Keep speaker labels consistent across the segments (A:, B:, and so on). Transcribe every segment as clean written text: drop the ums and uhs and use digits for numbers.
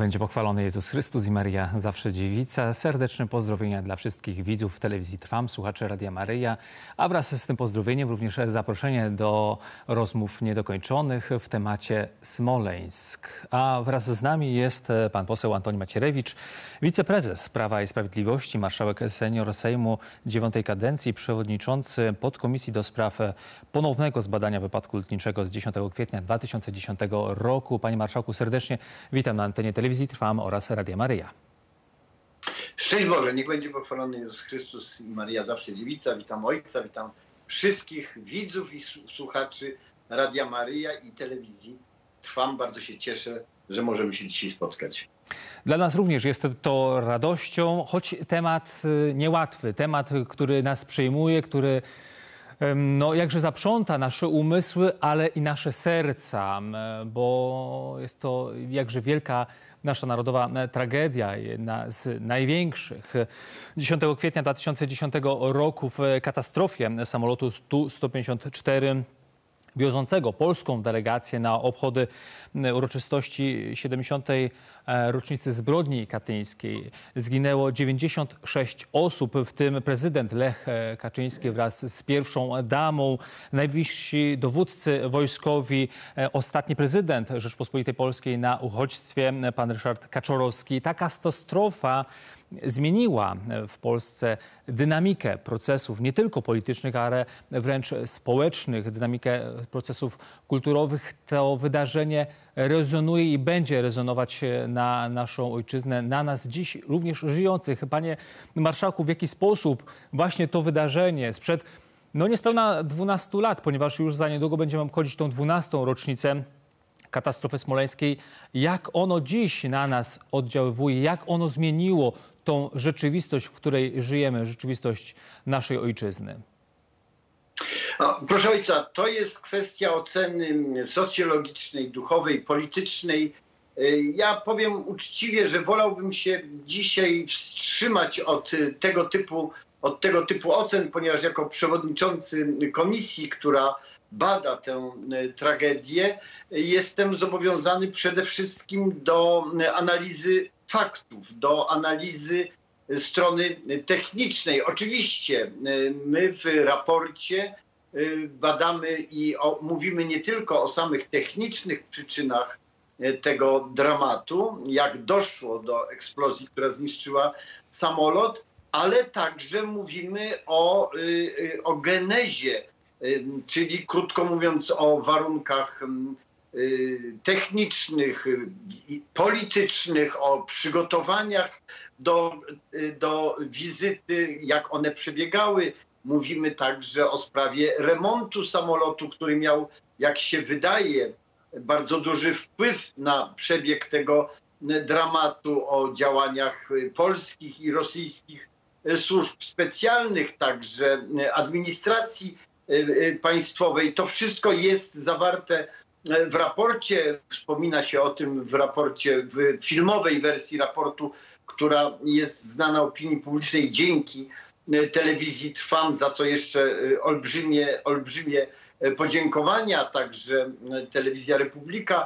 A: będzie pochwalony Jezus Chrystus i Maria zawsze dziewica. Serdeczne pozdrowienia dla wszystkich widzów telewizji Trwam, słuchaczy Radia Maryja, a wraz z tym pozdrowieniem również zaproszenie do rozmów niedokończonych w temacie Smoleńsk. A wraz z nami jest pan poseł Antoni Macierewicz, wiceprezes Prawa i Sprawiedliwości, marszałek senior Sejmu IX kadencji, przewodniczący podkomisji do spraw ponownego zbadania wypadku lotniczego z 10 kwietnia 2010 roku. Panie marszałku, serdecznie witam na antenie telewizji Trwam oraz Radia Maryja.
B: Szczęść Boże, niech będzie pochwalony Jezus Chrystus i Maria zawsze dziewica. Witam Ojca, witam wszystkich widzów i słuchaczy Radia Maryja i telewizji Trwam. Bardzo się cieszę, że możemy się dzisiaj spotkać.
A: Dla nas również jest to radością, choć temat niełatwy, temat, który nas przejmuje, który jakże zaprząta nasze umysły, ale i nasze serca, bo jest to jakże wielka nasza narodowa tragedia, jedna z największych. 10 kwietnia 2010 roku w katastrofie samolotu Tu-154 wiozącego polską delegację na obchody uroczystości 70. rocznicy zbrodni katyńskiej zginęło 96 osób, w tym prezydent Lech Kaczyński wraz z pierwszą damą, najwyżsi dowódcy wojskowi, ostatni prezydent Rzeczpospolitej Polskiej na uchodźstwie, pan Ryszard Kaczorowski. Ta katastrofa zmieniła w Polsce dynamikę procesów nie tylko politycznych, ale wręcz społecznych, dynamikę procesów kulturowych. To wydarzenie rezonuje i będzie rezonować na naszą ojczyznę, na nas dziś również żyjących. Panie marszałku, w jaki sposób właśnie to wydarzenie sprzed niespełna 12 lat, ponieważ już za niedługo będziemy obchodzić tą 12. rocznicę katastrofy smoleńskiej, jak ono dziś na nas oddziaływuje, jak ono zmieniło tą rzeczywistość, w której żyjemy, rzeczywistość naszej ojczyzny?
B: Proszę Ojca, to jest kwestia oceny socjologicznej, duchowej, politycznej. Ja powiem uczciwie, że wolałbym się dzisiaj wstrzymać od tego typu ocen, ponieważ jako przewodniczący komisji, która bada tę tragedię, jestem zobowiązany przede wszystkim do analizy faktów, do analizy strony technicznej. Oczywiście my w raporcie badamy i mówimy nie tylko o samych technicznych przyczynach tego dramatu, jak doszło do eksplozji, która zniszczyła samolot, ale także mówimy o genezie, czyli krótko mówiąc o warunkach technicznych, politycznych, o przygotowaniach do wizyty, jak one przebiegały. Mówimy także o sprawie remontu samolotu, który miał, jak się wydaje, bardzo duży wpływ na przebieg tego dramatu, o działaniach polskich i rosyjskich służb specjalnych, także administracji państwowej. To wszystko jest zawarte w raporcie. Wspomina się o tym w raporcie, w filmowej wersji raportu, która jest znana opinii publicznej dzięki telewizji Trwam, za co jeszcze olbrzymie podziękowania. Także telewizja Republika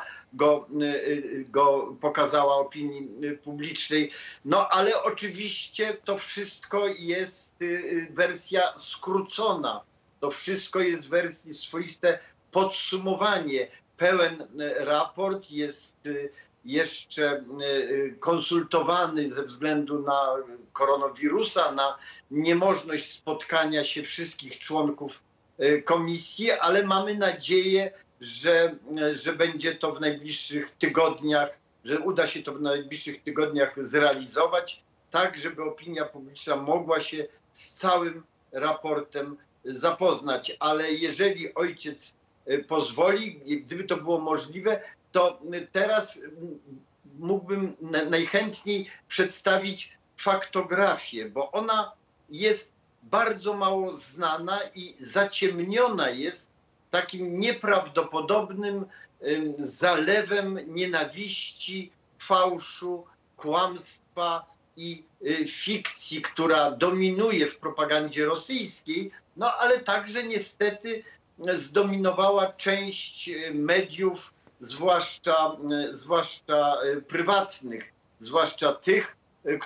B: go pokazała opinii publicznej. Ale oczywiście to wszystko jest wersja skrócona. To wszystko jest wersji swoiste podsumowanie. Pełen raport jest jeszcze konsultowany ze względu na koronawirusa, na niemożność spotkania się wszystkich członków komisji, ale mamy nadzieję, że będzie to w najbliższych tygodniach, że uda się to w najbliższych tygodniach zrealizować, tak żeby opinia publiczna mogła się z całym raportem zapoznać. Ale jeżeli ojciec pozwoli, gdyby to było możliwe, to teraz mógłbym najchętniej przedstawić faktografię, bo ona jest bardzo mało znana i zaciemniona jest takim nieprawdopodobnym zalewem nienawiści, fałszu, kłamstwa i fikcji, która dominuje w propagandzie rosyjskiej, ale także niestety zdominowała część mediów zwłaszcza prywatnych, zwłaszcza tych,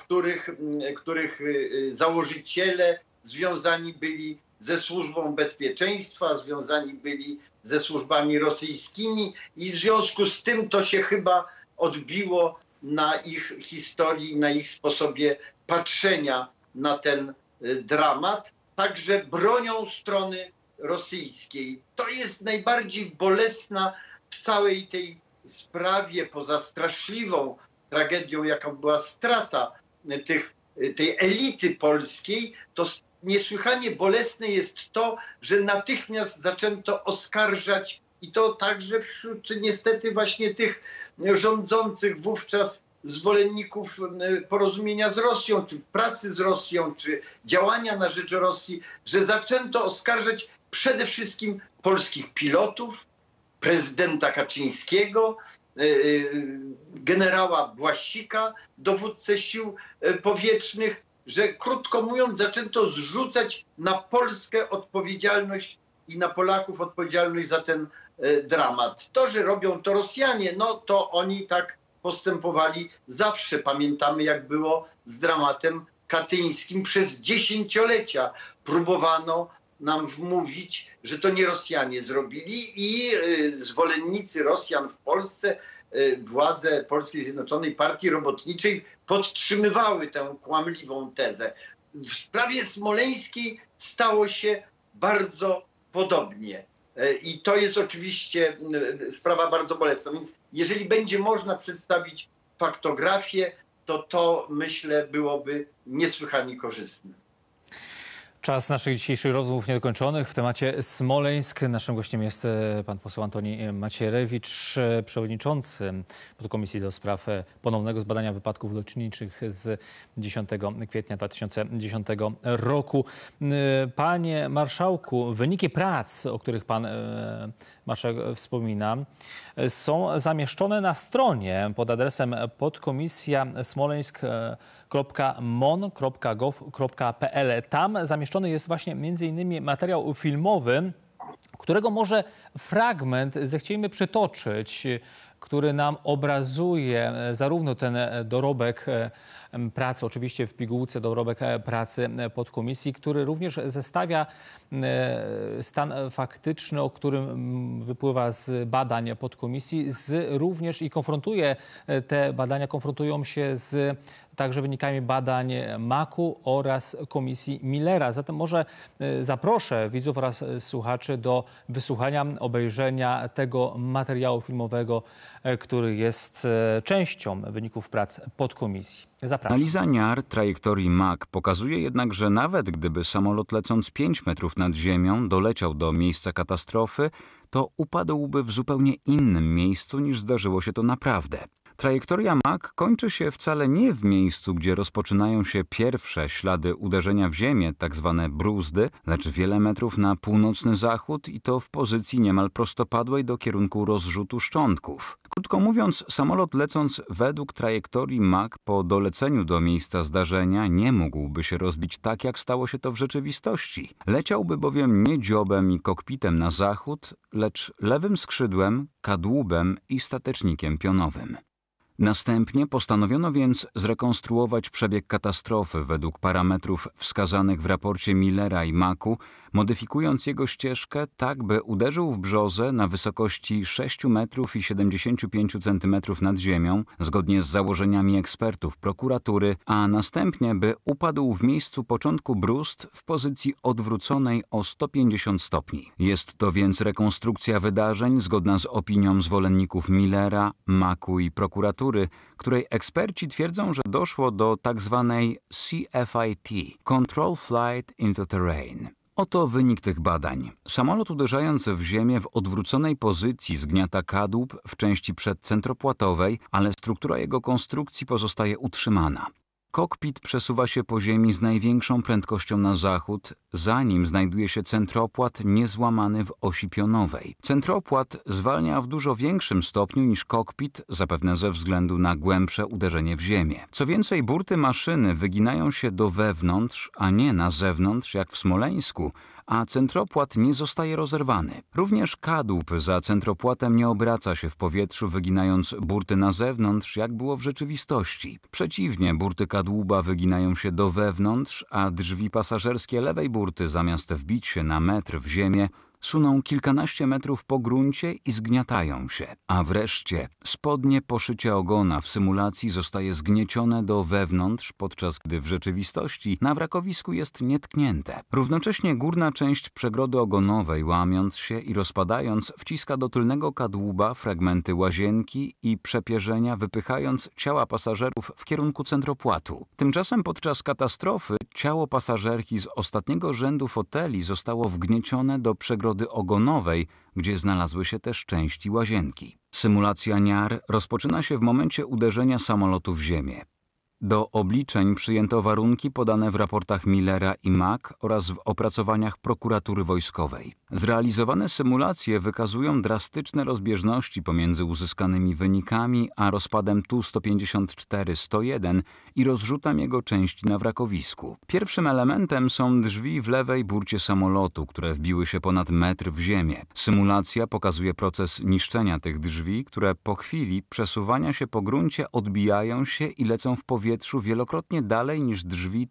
B: których założyciele związani byli ze służbą bezpieczeństwa, związani byli ze służbami rosyjskimi i w związku z tym to się chyba odbiło na ich historii, na ich sposobie patrzenia na ten dramat, także bronią strony rosyjskiej. To jest najbardziej bolesna w całej tej sprawie, poza straszliwą tragedią, jaką była strata tej elity polskiej, to niesłychanie bolesne jest to, że natychmiast zaczęto oskarżać i to także wśród niestety właśnie tych rządzących wówczas zwolenników porozumienia z Rosją, czy pracy z Rosją, czy działania na rzecz Rosji, że zaczęto oskarżać przede wszystkim polskich pilotów, prezydenta Kaczyńskiego, generała Błaszczyka, dowódcę sił powietrznych, że krótko mówiąc zaczęto zrzucać na Polskę odpowiedzialność i na Polaków odpowiedzialność za ten dramat. To, że robią to Rosjanie, no to oni tak postępowali zawsze. Pamiętamy, jak było z dramatem katyńskim. Przez dziesięciolecia próbowano nam wmówić, że to nie Rosjanie zrobili i zwolennicy Rosjan w Polsce, władze Polskiej Zjednoczonej Partii Robotniczej podtrzymywały tę kłamliwą tezę. W sprawie smoleńskiej stało się bardzo podobnie. I to jest oczywiście sprawa bardzo bolesna. Więc jeżeli będzie można przedstawić faktografię, to myślę byłoby niesłychanie korzystne.
A: Czas naszych dzisiejszych rozmów niedokończonych w temacie Smoleńsk. Naszym gościem jest pan poseł Antoni Macierewicz, przewodniczący podkomisji do spraw ponownego zbadania wypadków lotniczych z 10 kwietnia 2010 roku. Panie marszałku, wyniki prac, o których pan marszałek wspomina, są zamieszczone na stronie pod adresem podkomisja.smoleńsk.mon.gov.pl. Tam zamieszczony jest właśnie m.in. materiał filmowy, którego może fragment zechciejmy przytoczyć, który nam obrazuje zarówno ten dorobek pracy, oczywiście w pigułce dorobek pracy podkomisji, który również zestawia stan faktyczny, o którym wypływa z badań podkomisji, również i konfrontuje te badania, konfrontują się z także wynikami badań MAK-u oraz Komisji Millera. Zatem może zaproszę widzów oraz słuchaczy do wysłuchania, obejrzenia tego materiału filmowego, który jest częścią wyników prac podkomisji. Zapraszam.
C: Analiza NIAR trajektorii MAK pokazuje jednak, że nawet gdyby samolot lecąc 5 metrów nad ziemią doleciał do miejsca katastrofy, to upadłby w zupełnie innym miejscu niż zdarzyło się to naprawdę. Trajektoria MAK kończy się wcale nie w miejscu, gdzie rozpoczynają się pierwsze ślady uderzenia w ziemię, tak zwane bruzdy, lecz wiele metrów na północny zachód i to w pozycji niemal prostopadłej do kierunku rozrzutu szczątków. Krótko mówiąc, samolot lecąc według trajektorii MAK po doleceniu do miejsca zdarzenia nie mógłby się rozbić tak, jak stało się to w rzeczywistości. Leciałby bowiem nie dziobem i kokpitem na zachód, lecz lewym skrzydłem, kadłubem i statecznikiem pionowym. Następnie postanowiono więc zrekonstruować przebieg katastrofy według parametrów wskazanych w raporcie Millera i MAK-u, modyfikując jego ścieżkę tak, by uderzył w brzozę na wysokości 6 metrów i 75 centymetrów nad ziemią, zgodnie z założeniami ekspertów prokuratury, a następnie by upadł w miejscu początku bruzd w pozycji odwróconej o 150 stopni. Jest to więc rekonstrukcja wydarzeń zgodna z opinią zwolenników Millera, MAK-u i prokuratury, której eksperci twierdzą, że doszło do tzw. CFIT – Control Flight into Terrain. Oto wynik tych badań. Samolot uderzając w ziemię w odwróconej pozycji zgniata kadłub w części przedcentropłatowej, ale struktura jego konstrukcji pozostaje utrzymana. Kokpit przesuwa się po ziemi z największą prędkością na zachód, zanim znajduje się centropłat niezłamany w osi pionowej. Centropłat zwalnia w dużo większym stopniu niż kokpit, zapewne ze względu na głębsze uderzenie w ziemię. Co więcej, burty maszyny wyginają się do wewnątrz, a nie na zewnątrz, jak w Smoleńsku, a centropłat nie zostaje rozerwany. Również kadłub za centropłatem nie obraca się w powietrzu, wyginając burty na zewnątrz, jak było w rzeczywistości. Przeciwnie, burty kadłuba wyginają się do wewnątrz, a drzwi pasażerskie lewej burty, zamiast wbić się na metr w ziemię, suną kilkanaście metrów po gruncie i zgniatają się. A wreszcie spodnie poszycie ogona w symulacji zostaje zgniecione do wewnątrz, podczas gdy w rzeczywistości na wrakowisku jest nietknięte. Równocześnie górna część przegrody ogonowej, łamiąc się i rozpadając, wciska do tylnego kadłuba fragmenty łazienki i przepierzenia, wypychając ciała pasażerów w kierunku centropłatu. Tymczasem podczas katastrofy ciało pasażerki z ostatniego rzędu foteli zostało wgniecione do przegrody ogonowej, gdzie znalazły się też części łazienki. Symulacja NIAR rozpoczyna się w momencie uderzenia samolotu w ziemię. Do obliczeń przyjęto warunki podane w raportach Millera i Mack oraz w opracowaniach prokuratury wojskowej. Zrealizowane symulacje wykazują drastyczne rozbieżności pomiędzy uzyskanymi wynikami a rozpadem Tu-154-101 i rozrzutem jego części na wrakowisku. Pierwszym elementem są drzwi w lewej burcie samolotu, które wbiły się ponad metr w ziemię. Symulacja pokazuje proces niszczenia tych drzwi, które po chwili przesuwania się po gruncie odbijają się i lecą w powietrzu wielokrotnie dalej niż drzwi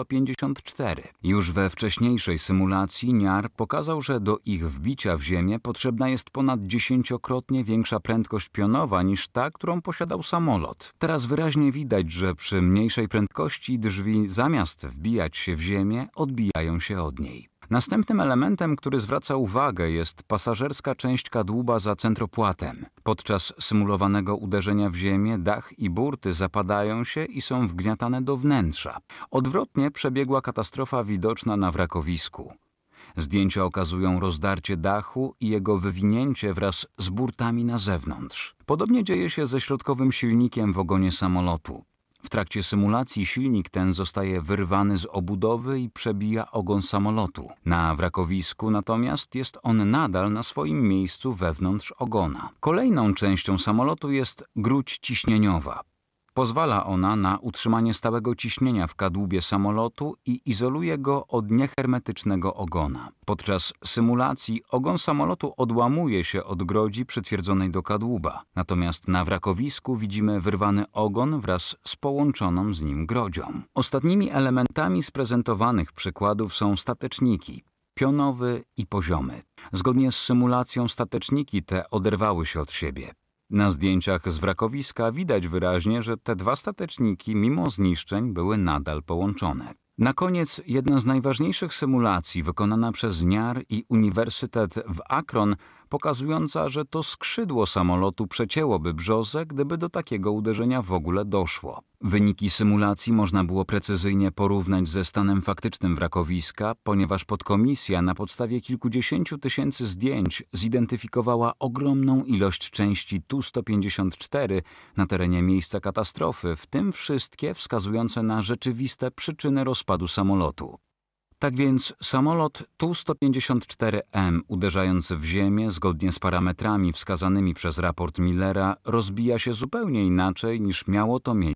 C: Tu-154. Już we wcześniejszej symulacji NIAR pokazał, że do ich wbicia w ziemię potrzebna jest ponad 10-krotnie większa prędkość pionowa niż ta, którą posiadał samolot. Teraz wyraźnie widać, że przy mniejszej prędkości drzwi zamiast wbijać się w ziemię, odbijają się od niej. Następnym elementem, który zwraca uwagę, jest pasażerska część kadłuba za centropłatem. Podczas symulowanego uderzenia w ziemię dach i burty zapadają się i są wgniatane do wnętrza. Odwrotnie przebiegła katastrofa widoczna na wrakowisku. Zdjęcia okazują rozdarcie dachu i jego wywinięcie wraz z burtami na zewnątrz. Podobnie dzieje się ze środkowym silnikiem w ogonie samolotu. W trakcie symulacji silnik ten zostaje wyrwany z obudowy i przebija ogon samolotu. Na wrakowisku natomiast jest on nadal na swoim miejscu wewnątrz ogona. Kolejną częścią samolotu jest gruć ciśnieniowa. Pozwala ona na utrzymanie stałego ciśnienia w kadłubie samolotu i izoluje go od niehermetycznego ogona. Podczas symulacji ogon samolotu odłamuje się od grodzi przytwierdzonej do kadłuba. Natomiast na wrakowisku widzimy wyrwany ogon wraz z połączoną z nim grodzią. Ostatnimi elementami z prezentowanych przykładów są stateczniki, pionowy i poziomy. Zgodnie z symulacją stateczniki te oderwały się od siebie. Na zdjęciach z wrakowiska widać wyraźnie, że te dwa stateczniki mimo zniszczeń były nadal połączone. Na koniec jedna z najważniejszych symulacji wykonana przez NIAR i Uniwersytet w Akron, pokazująca, że to skrzydło samolotu przecięłoby brzozę, gdyby do takiego uderzenia w ogóle doszło. Wyniki symulacji można było precyzyjnie porównać ze stanem faktycznym wrakowiska, ponieważ podkomisja na podstawie kilkudziesięciu tysięcy zdjęć zidentyfikowała ogromną ilość części Tu-154 na terenie miejsca katastrofy, w tym wszystkie wskazujące na rzeczywiste przyczyny rozpadu samolotu. Tak więc samolot Tu-154M uderzając w ziemię zgodnie z parametrami wskazanymi przez raport Millera rozbija się zupełnie inaczej niż miało to miejsce.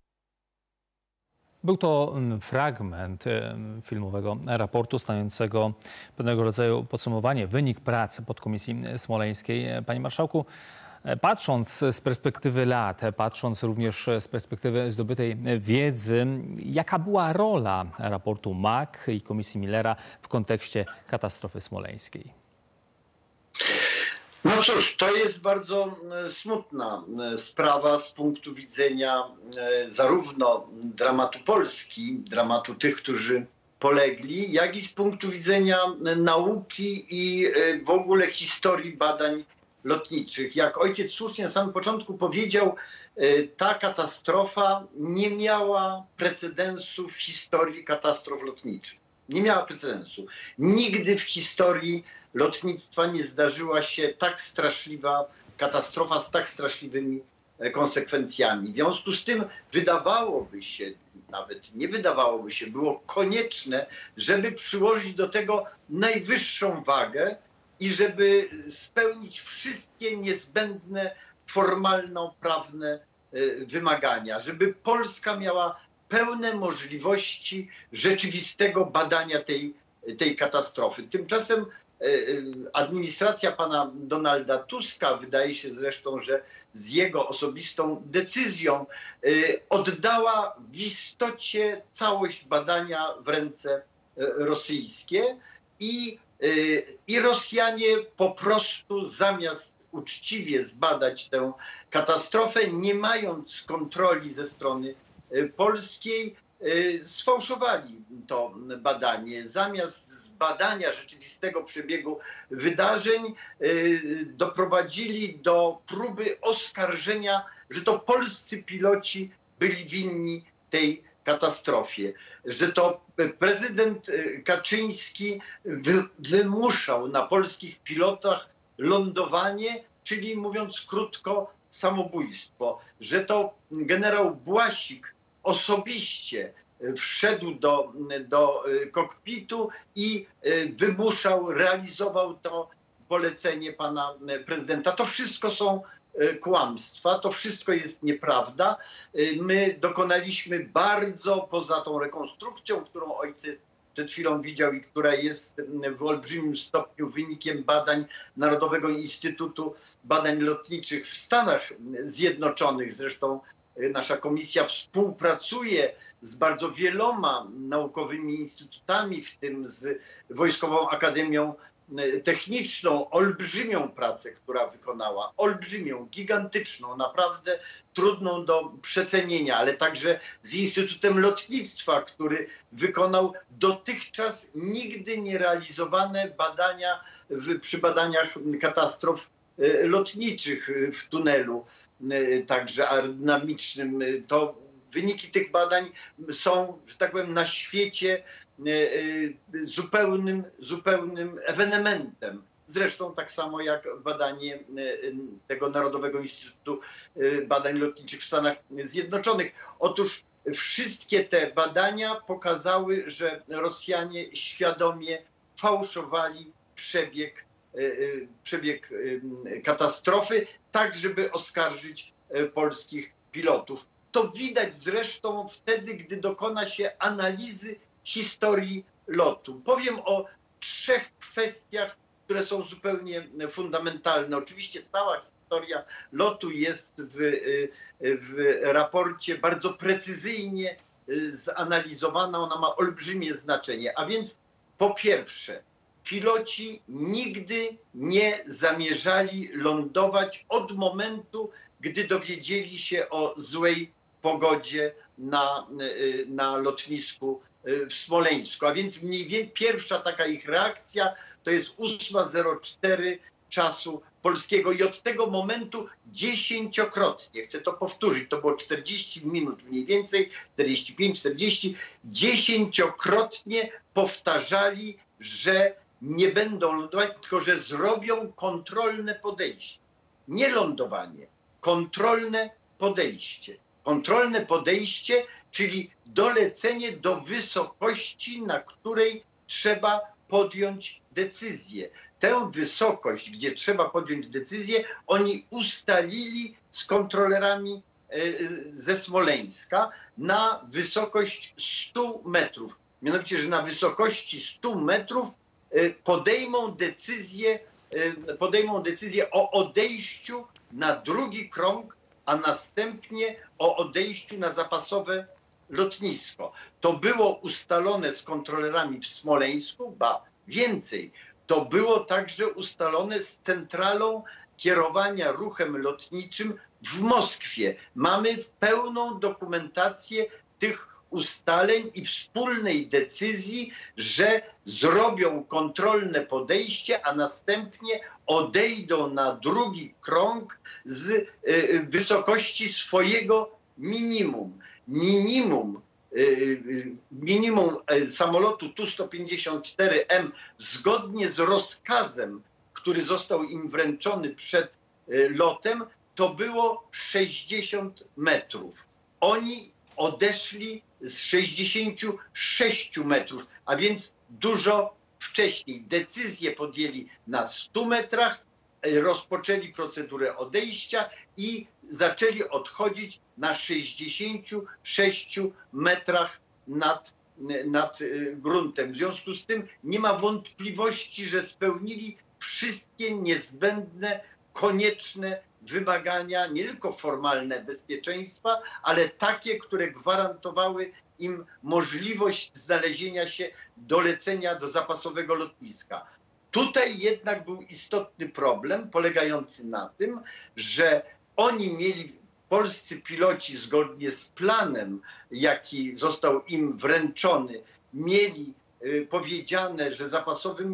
A: Był to fragment filmowego raportu stanowiącego pewnego rodzaju podsumowanie, wynik pracy podkomisji smoleńskiej. Panie marszałku, patrząc z perspektywy lat, patrząc również z perspektywy zdobytej wiedzy, jaka była rola raportu Mack i komisji Millera w kontekście katastrofy smoleńskiej?
B: No cóż, to jest bardzo smutna sprawa z punktu widzenia zarówno dramatu Polski, dramatu tych, którzy polegli, jak i z punktu widzenia nauki i w ogóle historii badań lotniczych. Jak ojciec słusznie na samym początku powiedział, ta katastrofa nie miała precedensu w historii katastrof lotniczych. Nie miała precedensu. Nigdy w historii lotnictwa nie zdarzyła się tak straszliwa katastrofa z tak straszliwymi konsekwencjami. W związku z tym wydawałoby się, nawet nie wydawałoby się, było konieczne, żeby przyłożyć do tego najwyższą wagę i żeby spełnić wszystkie niezbędne formalno-prawne wymagania, żeby Polska miała pełne możliwości rzeczywistego badania tej tej katastrofy. Tymczasem administracja pana Donalda Tuska, wydaje się zresztą, że z jego osobistą decyzją, oddała w istocie całość badania w ręce rosyjskie i Rosjanie po prostu zamiast uczciwie zbadać tę katastrofę, nie mając kontroli ze strony polskiej, sfałszowali to badanie. Zamiast zbadania rzeczywistego przebiegu wydarzeń doprowadzili do próby oskarżenia, że to polscy piloci byli winni tej katastrofie, że to prezydent Kaczyński wymuszał na polskich pilotach lądowanie, czyli mówiąc krótko, samobójstwo, że to generał Błasik osobiście wszedł do kokpitu i wymuszał, realizował to polecenie pana prezydenta. To wszystko są kłamstwa, to wszystko jest nieprawda. My dokonaliśmy bardzo, poza tą rekonstrukcją, którą ojciec przed chwilą widział i która jest w olbrzymim stopniu wynikiem badań Narodowego Instytutu Badań Lotniczych w Stanach Zjednoczonych. Zresztą nasza komisja współpracuje z bardzo wieloma naukowymi instytutami, w tym z Wojskową Akademią Techniczną. Olbrzymią pracę, która wykonała, olbrzymią, gigantyczną, naprawdę trudną do przecenienia, ale także z Instytutem Lotnictwa, który wykonał dotychczas nigdy nierealizowane badania przy badaniach katastrof lotniczych w tunelu, także aerodynamicznym. To wyniki tych badań są, że tak powiem, na świecie zupełnym ewenementem. Zresztą tak samo jak badanie tego Narodowego Instytutu Badań Lotniczych w Stanach Zjednoczonych. Otóż wszystkie te badania pokazały, że Rosjanie świadomie fałszowali przebieg katastrofy, tak żeby oskarżyć polskich pilotów. To widać zresztą wtedy, gdy dokona się analizy historii lotu. Powiem o 3 kwestiach, które są zupełnie fundamentalne. Oczywiście cała historia lotu jest w raporcie bardzo precyzyjnie zanalizowana. Ona ma olbrzymie znaczenie. A więc po pierwsze, piloci nigdy nie zamierzali lądować od momentu, gdy dowiedzieli się o złej pogodzie na lotnisku w Smoleńsku. A więc pierwsza taka ich reakcja to jest 8:04 czasu polskiego i od tego momentu 10-krotnie, chcę to powtórzyć, to było 40 minut mniej więcej, 45-40, 10-krotnie powtarzali, że nie będą lądować, tylko że zrobią kontrolne podejście. Nie lądowanie, kontrolne podejście. Kontrolne podejście, czyli dolecenie do wysokości, na której trzeba podjąć decyzję. Tę wysokość, gdzie trzeba podjąć decyzję, oni ustalili z kontrolerami ze Smoleńska na wysokość 100 metrów. Mianowicie, że na wysokości 100 metrów podejmą decyzję o odejściu na drugi krąg, a następnie o odejściu na zapasowe lotnisko. To było ustalone z kontrolerami w Smoleńsku, ba więcej, to było także ustalone z centralą kierowania ruchem lotniczym w Moskwie. Mamy pełną dokumentację tych ustaleń i wspólnej decyzji, że zrobią kontrolne podejście, a następnie odejdą na drugi krąg z wysokości swojego minimum. Minimum samolotu Tu-154M zgodnie z rozkazem, który został im wręczony przed lotem, to było 60 metrów. Oni odeszli z 66 metrów, a więc dużo wcześniej. Decyzję podjęli na 100 metrach, rozpoczęli procedurę odejścia i zaczęli odchodzić na 66 metrach nad nad gruntem. W związku z tym nie ma wątpliwości, że spełnili wszystkie niezbędne, konieczne wymagania, nie tylko formalne bezpieczeństwa, ale takie, które gwarantowały im możliwość znalezienia się, dolecenia do zapasowego lotniska. Tutaj jednak był istotny problem polegający na tym, że oni mieli, polscy piloci, zgodnie z planem, jaki został im wręczony, mieli powiedziane, że zapasowym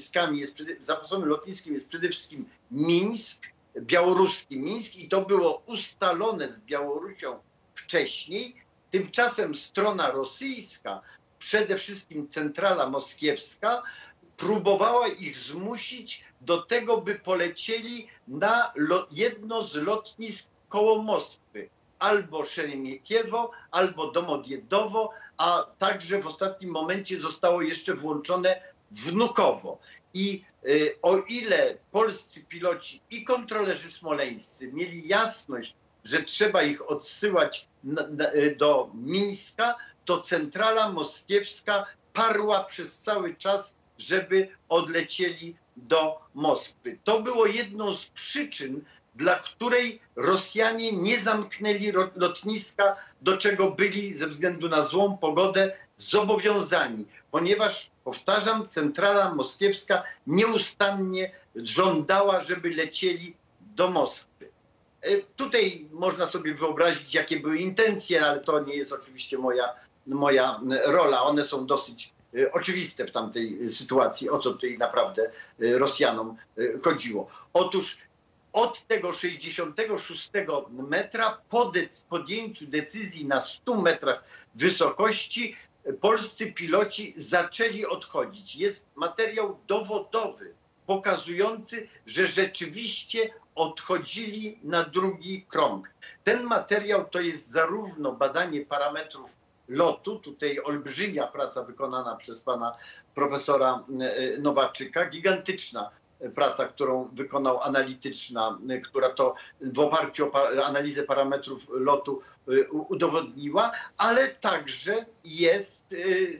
B: lotniskiem jest przede wszystkim Mińsk, białoruski Mińsk, i to było ustalone z Białorusią wcześniej. Tymczasem strona rosyjska, przede wszystkim centrala moskiewska, próbowała ich zmusić do tego, by polecieli na jedno z lotnisk koło Moskwy, albo Szeremietiewo, albo Domodjedowo, a także w ostatnim momencie zostało jeszcze włączone Wnukowo. I o ile polscy piloci i kontrolerzy smoleńscy mieli jasność, że trzeba ich odsyłać do Mińska, to centrala moskiewska parła przez cały czas, żeby odlecieli do Moskwy. To było jedną z przyczyn, dla której Rosjanie nie zamknęli lotniska, do czego byli ze względu na złą pogodę zobowiązani, ponieważ, powtarzam, centrala moskiewska nieustannie żądała, żeby lecieli do Moskwy. Tutaj można sobie wyobrazić, jakie były intencje, ale to nie jest oczywiście moja rola. One są dosyć oczywiste w tamtej sytuacji, o co tutaj naprawdę Rosjanom chodziło. Otóż od tego 66 metra, po podjęciu decyzji na 100 metrach wysokości, polscy piloci zaczęli odchodzić. Jest materiał dowodowy pokazujący, że rzeczywiście odchodzili na drugi krąg. Ten materiał to jest zarówno badanie parametrów lotu, tutaj olbrzymia praca wykonana przez pana profesora Nowaczyka, gigantyczna praca, którą wykonał analityczna, która to w oparciu o analizę parametrów lotu udowodniła, ale także jest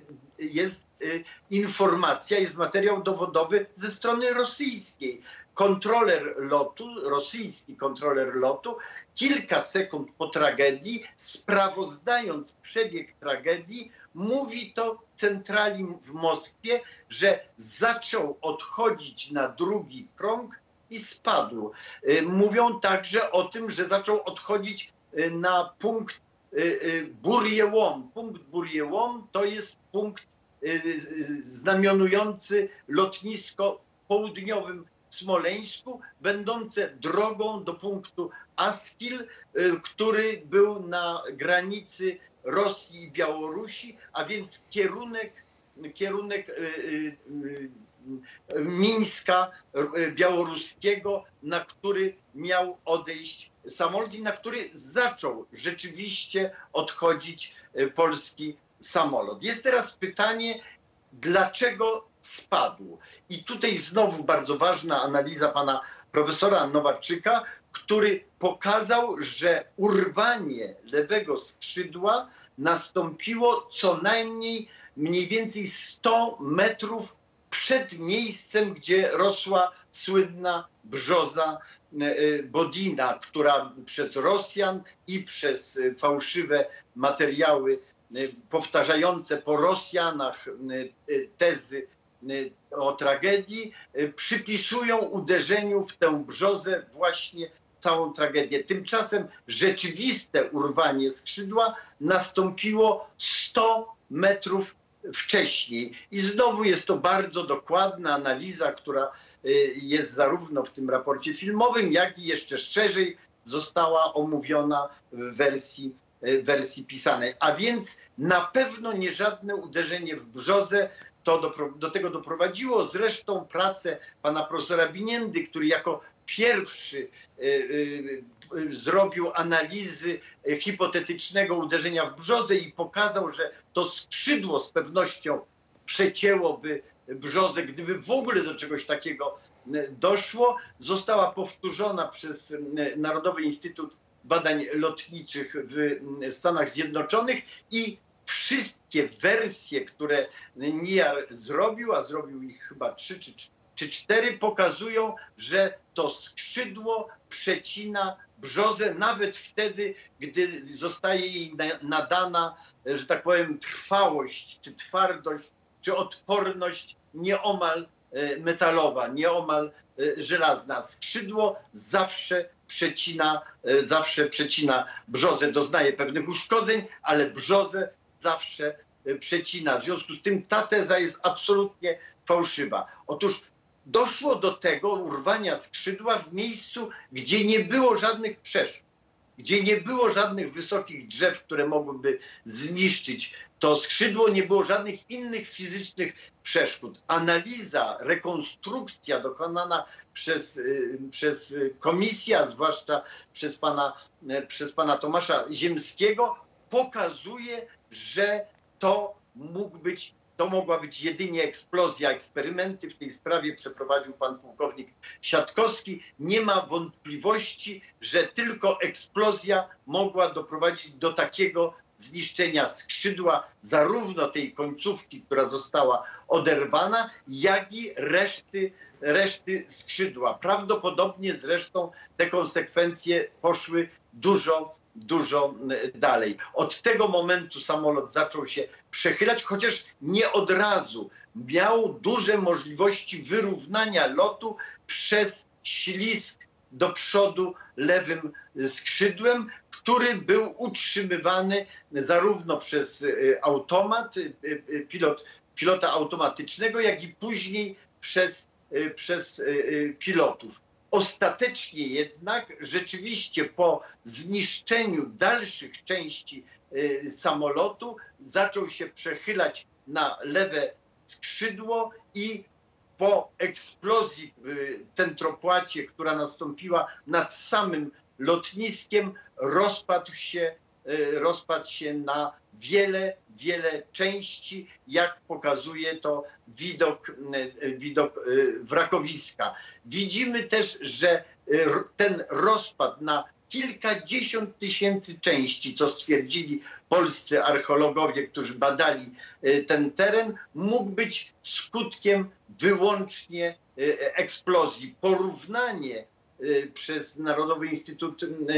B: informacja, jest materiał dowodowy ze strony rosyjskiej. Rosyjski kontroler lotu, kilka sekund po tragedii, sprawozdając przebieg tragedii, mówi to centrali w Moskwie, że zaczął odchodzić na drugi krąg i spadł. Mówią także o tym, że zaczął odchodzić na punkt Burjełom. Punkt Burjełom to jest punkt znamionujący lotnisko w południowym Smoleńsku, będące drogą do punktu Askil, który był na granicy Rosji i Białorusi, a więc kierunek Mińska białoruskiego, na który miał odejść samolot i na który zaczął rzeczywiście odchodzić polski samolot. Jest teraz pytanie, dlaczego spadł? I tutaj znowu bardzo ważna analiza pana profesora Nowaczyka, który pokazał, że urwanie lewego skrzydła nastąpiło co najmniej mniej więcej 100 metrów przed miejscem, gdzie rosła słynna brzoza Bodina, która przez Rosjan i przez fałszywe materiały powtarzające po Rosjanach tezy o tragedii przypisują uderzeniu w tę brzozę właśnie całą tragedię. Tymczasem rzeczywiste urwanie skrzydła nastąpiło 100 metrów wcześniej. I znowu jest to bardzo dokładna analiza, która jest zarówno w tym raporcie filmowym, jak i jeszcze szerzej została omówiona w wersji pisanej. A więc na pewno nie żadne uderzenie w brzozę do tego doprowadziło. Zresztą pracę pana profesora Biniendy, który jako pierwszy zrobił analizy hipotetycznego uderzenia w brzozę i pokazał, że to skrzydło z pewnością przecięłoby brzozę, gdyby w ogóle do czegoś takiego doszło. Została powtórzona przez Narodowy Instytut Badań Lotniczych w Stanach Zjednoczonych i w wszystkie wersje, które Nijar zrobił, a zrobił ich chyba 3 czy 4, pokazują, że to skrzydło przecina brzozę nawet wtedy, gdy zostaje jej nadana, że tak powiem, trwałość, czy twardość, czy odporność nieomal metalowa, nieomal żelazna. Skrzydło zawsze przecina brzozę, doznaje pewnych uszkodzeń, ale brzozę zawsze przecina. W związku z tym ta teza jest absolutnie fałszywa. Otóż doszło do tego urwania skrzydła w miejscu, gdzie nie było żadnych przeszkód, gdzie nie było żadnych wysokich drzew, które mogłyby zniszczyć to skrzydło, nie było żadnych innych fizycznych przeszkód. Analiza, rekonstrukcja dokonana przez komisję, a zwłaszcza przez pana Tomasza Ziemskiego, pokazuje, że to mogła być jedynie eksplozja. Eksperymenty w tej sprawie przeprowadził pan pułkownik Siatkowski. Nie ma wątpliwości, że tylko eksplozja mogła doprowadzić do takiego zniszczenia skrzydła, zarówno tej końcówki, która została oderwana, jak i reszty skrzydła. Prawdopodobnie zresztą te konsekwencje poszły dużo dalej. Od tego momentu samolot zaczął się przechylać, chociaż nie od razu. Miał duże możliwości wyrównania lotu przez ślizg do przodu lewym skrzydłem, który był utrzymywany zarówno przez automat, pilota automatycznego, jak i później przez pilotów. Ostatecznie jednak rzeczywiście po zniszczeniu dalszych części samolotu zaczął się przechylać na lewe skrzydło i po eksplozji w centropłacie, która nastąpiła nad samym lotniskiem, rozpadł się na wiele części, jak pokazuje to widok wrakowiska. Widzimy też, że ten rozpad na kilkadziesiąt tysięcy części, co stwierdzili polscy archeologowie, którzy badali ten teren, mógł być skutkiem wyłącznie eksplozji. Porównanie przez Narodowy Instytut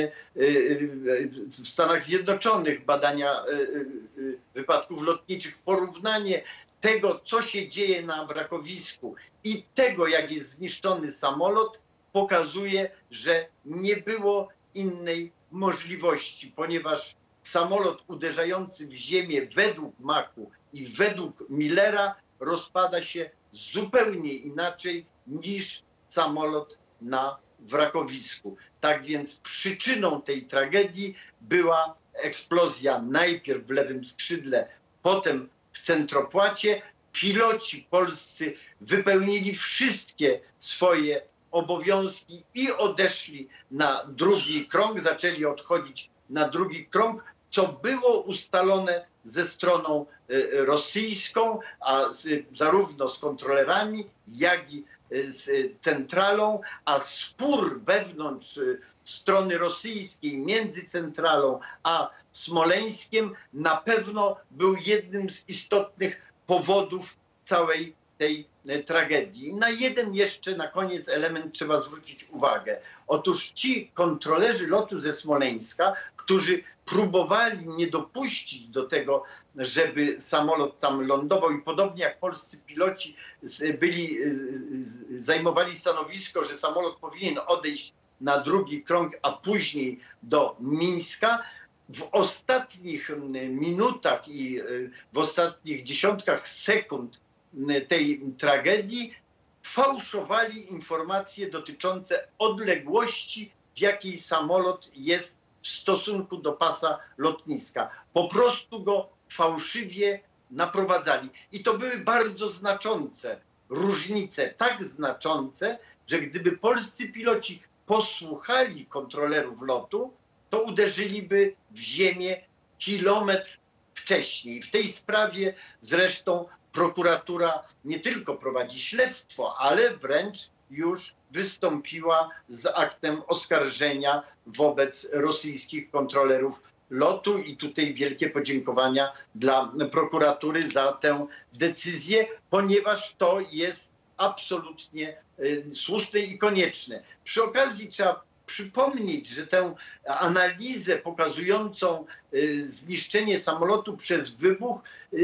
B: w Stanach Zjednoczonych badania wypadków lotniczych, porównanie tego, co się dzieje na wrakowisku i tego, jak jest zniszczony samolot, pokazuje, że nie było innej możliwości, ponieważ samolot uderzający w ziemię według Maku i według Millera rozpada się zupełnie inaczej niż samolot na wrakowisku. Tak więc przyczyną tej tragedii była eksplozja najpierw w lewym skrzydle, potem w centropłacie. Piloci polscy wypełnili wszystkie swoje obowiązki i odeszli na drugi krąg, zaczęli odchodzić na drugi krąg, co było ustalone ze stroną rosyjską, zarówno z kontrolerami, jak i z centralą, a spór wewnątrz strony rosyjskiej między centralą a Smoleńskiem na pewno był jednym z istotnych powodów całej tej tragedii. Na jeden jeszcze na koniec element trzeba zwrócić uwagę. Otóż ci kontrolerzy lotu ze Smoleńska, którzy próbowali nie dopuścić do tego, żeby samolot tam lądował i podobnie jak polscy piloci zajmowali stanowisko, że samolot powinien odejść na drugi krąg, a później do Mińska, w ostatnich minutach i w ostatnich dziesiątkach sekund tej tragedii fałszowali informacje dotyczące odległości, w jakiej samolot jest w stosunku do pasa lotniska. Po prostu go fałszywie naprowadzali. I to były bardzo znaczące różnice, tak znaczące, że gdyby polscy piloci posłuchali kontrolerów lotu, to uderzyliby w ziemię kilometr wcześniej. W tej sprawie zresztą prokuratura nie tylko prowadzi śledztwo, ale wręcz już wystąpiła z aktem oskarżenia wobec rosyjskich kontrolerów lotu i tutaj wielkie podziękowania dla prokuratury za tę decyzję, ponieważ to jest absolutnie słuszne i konieczne. Przy okazji trzeba przypomnieć, że tę analizę pokazującą zniszczenie samolotu przez wybuch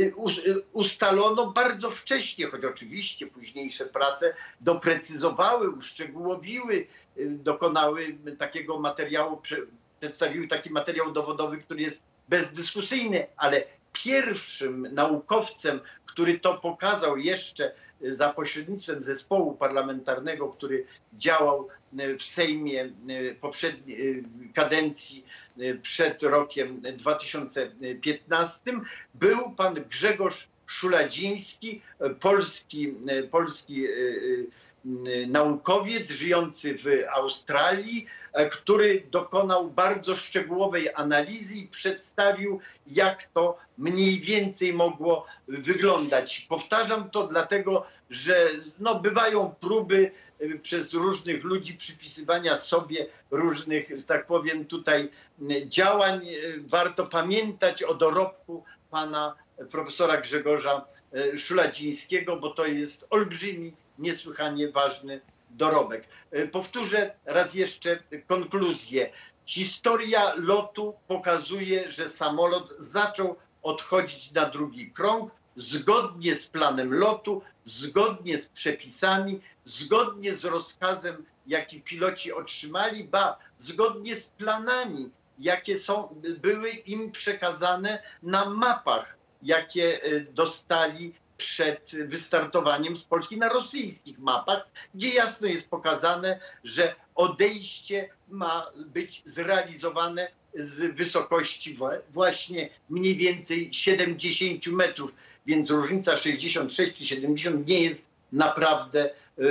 B: ustalono bardzo wcześnie, choć oczywiście późniejsze prace doprecyzowały, uszczegółowiły, dokonały takiego materiału, przedstawiły taki materiał dowodowy, który jest bezdyskusyjny, ale pierwszym naukowcem, który to pokazał jeszcze za pośrednictwem zespołu parlamentarnego, który działał w Sejmie poprzedniej kadencji przed rokiem 2015, był pan Grzegorz Szuladziński, polski naukowiec żyjący w Australii, który dokonał bardzo szczegółowej analizy i przedstawił, jak to mniej więcej mogło wyglądać. Powtarzam to dlatego, że bywają próby przez różnych ludzi przypisywania sobie różnych, że tak powiem, tutaj działań. Warto pamiętać o dorobku pana profesora Grzegorza Szuladzińskiego, bo to jest olbrzymi, niesłychanie ważny dorobek. Powtórzę raz jeszcze konkluzję. Historia lotu pokazuje, że samolot zaczął odchodzić na drugi krąg zgodnie z planem lotu, zgodnie z przepisami, zgodnie z rozkazem, jaki piloci otrzymali, zgodnie z planami, jakie były im przekazane na mapach, jakie dostali przed wystartowaniem z Polski, na rosyjskich mapach, gdzie jasno jest pokazane, że odejście ma być zrealizowane z wysokości właśnie mniej więcej 70 metrów, więc różnica 66 czy 70 nie jest naprawdę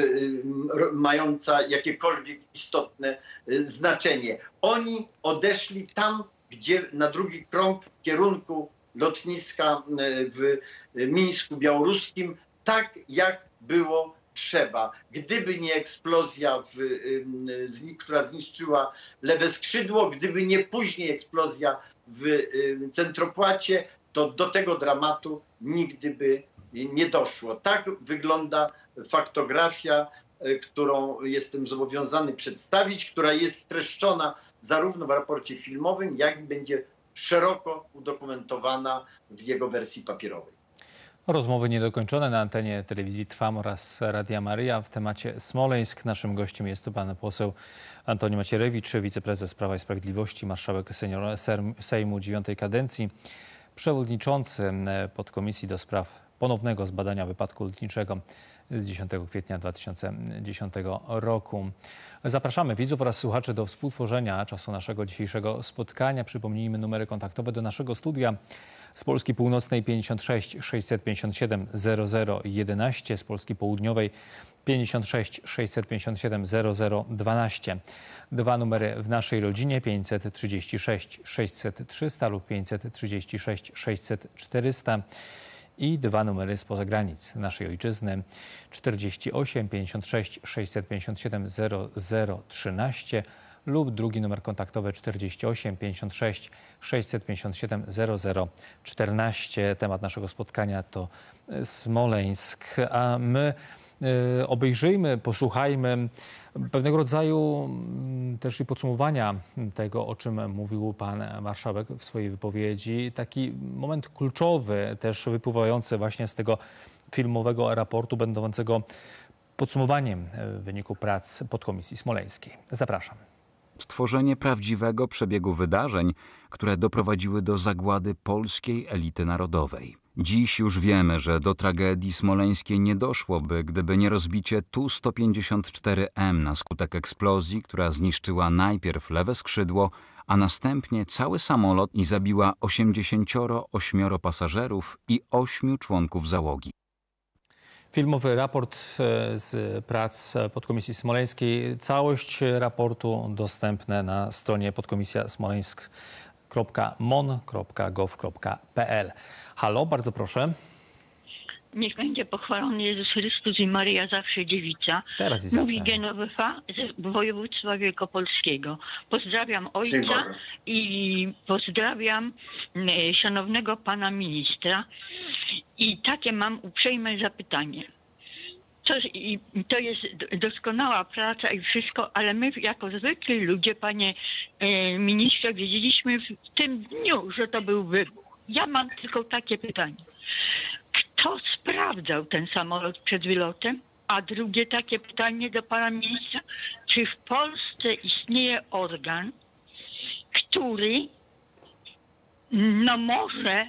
B: mająca jakiekolwiek istotne znaczenie. Oni odeszli tam, gdzie na drugi krąg w kierunku lotniska w Mińsku Białoruskim, tak jak było trzeba. Gdyby nie eksplozja, która zniszczyła lewe skrzydło, gdyby nie później eksplozja w Centropłacie, to do tego dramatu nigdy by nie doszło. Tak wygląda faktografia, którą jestem zobowiązany przedstawić, która jest streszczona zarówno w raporcie filmowym, jak i będzie szeroko udokumentowana w jego wersji papierowej.
A: Rozmowy niedokończone na antenie telewizji Trwam oraz Radia Maryja w temacie Smoleńsk. Naszym gościem jest pan poseł Antoni Macierewicz, wiceprezes Prawa i Sprawiedliwości, marszałek Sejmu 9. kadencji, przewodniczący podkomisji do spraw ponownego zbadania wypadku lotniczego z 10 kwietnia 2010 roku. Zapraszamy widzów oraz słuchaczy do współtworzenia czasu naszego dzisiejszego spotkania. Przypomnijmy numery kontaktowe do naszego studia: z Polski Północnej 56 657 0011, z Polski Południowej 56 657 0012. Dwa numery w naszej rodzinie: 536 600 300 lub 536 600 400. I dwa numery spoza granic naszej ojczyzny: 48 56 657 0013 lub drugi numer kontaktowy: 48 56 657 0014. Temat naszego spotkania to Smoleńsk, a my obejrzyjmy, posłuchajmy pewnego rodzaju też i podsumowania tego, o czym mówił pan marszałek w swojej wypowiedzi. Taki moment kluczowy, też wypływający właśnie z tego filmowego raportu, będącego podsumowaniem wyniku prac podkomisji smoleńskiej. Zapraszam.
C: Stworzenie prawdziwego przebiegu wydarzeń, które doprowadziły do zagłady polskiej elity narodowej. Dziś już wiemy, że do tragedii smoleńskiej nie doszłoby, gdyby nie rozbicie Tu-154M na skutek eksplozji, która zniszczyła najpierw lewe skrzydło, a następnie cały samolot i zabiła 88 pasażerów i 8 członków załogi.
A: Filmowy raport z prac podkomisji smoleńskiej. Całość raportu dostępna na stronie podkomisjasmoleńsk.mon.gov.pl. Halo, bardzo proszę.
D: Niech będzie pochwalony Jezus Chrystus i Maryja zawsze dziewica.
A: Teraz i zawsze.
D: Mówi Genowefa z województwa wielkopolskiego. Pozdrawiam ojca i pozdrawiam szanownego pana ministra. I takie mam uprzejme zapytanie. To jest doskonała praca i wszystko, ale my jako zwykli ludzie, panie ministrze, wiedzieliśmy w tym dniu, że to był wybuch. Ja mam tylko takie pytanie. Kto sprawdzał ten samolot przed wylotem? A drugie takie pytanie do pana ministra. Czy w Polsce istnieje organ, który może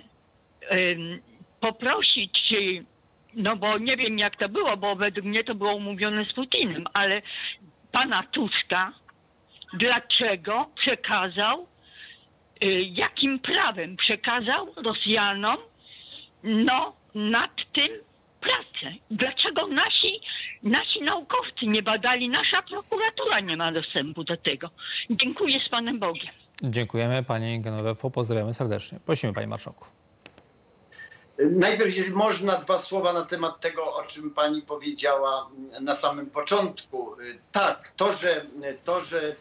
D: poprosić, no bo nie wiem jak to było, bo według mnie to było umówione z Putinem, ale pana Tuska, dlaczego przekazał, jakim prawem przekazał Rosjanom nad tym pracę. Dlaczego nasi naukowcy nie badali, nasza prokuratura nie ma dostępu do tego. Dziękuję, z Panem Bogiem.
A: Dziękujemy pani Genowefo, pozdrawiamy serdecznie. Prosimy, panie marszałku.
B: Najpierw, jeżeli można, 2 słowa na temat tego, o czym pani powiedziała na samym początku. Tak, to, że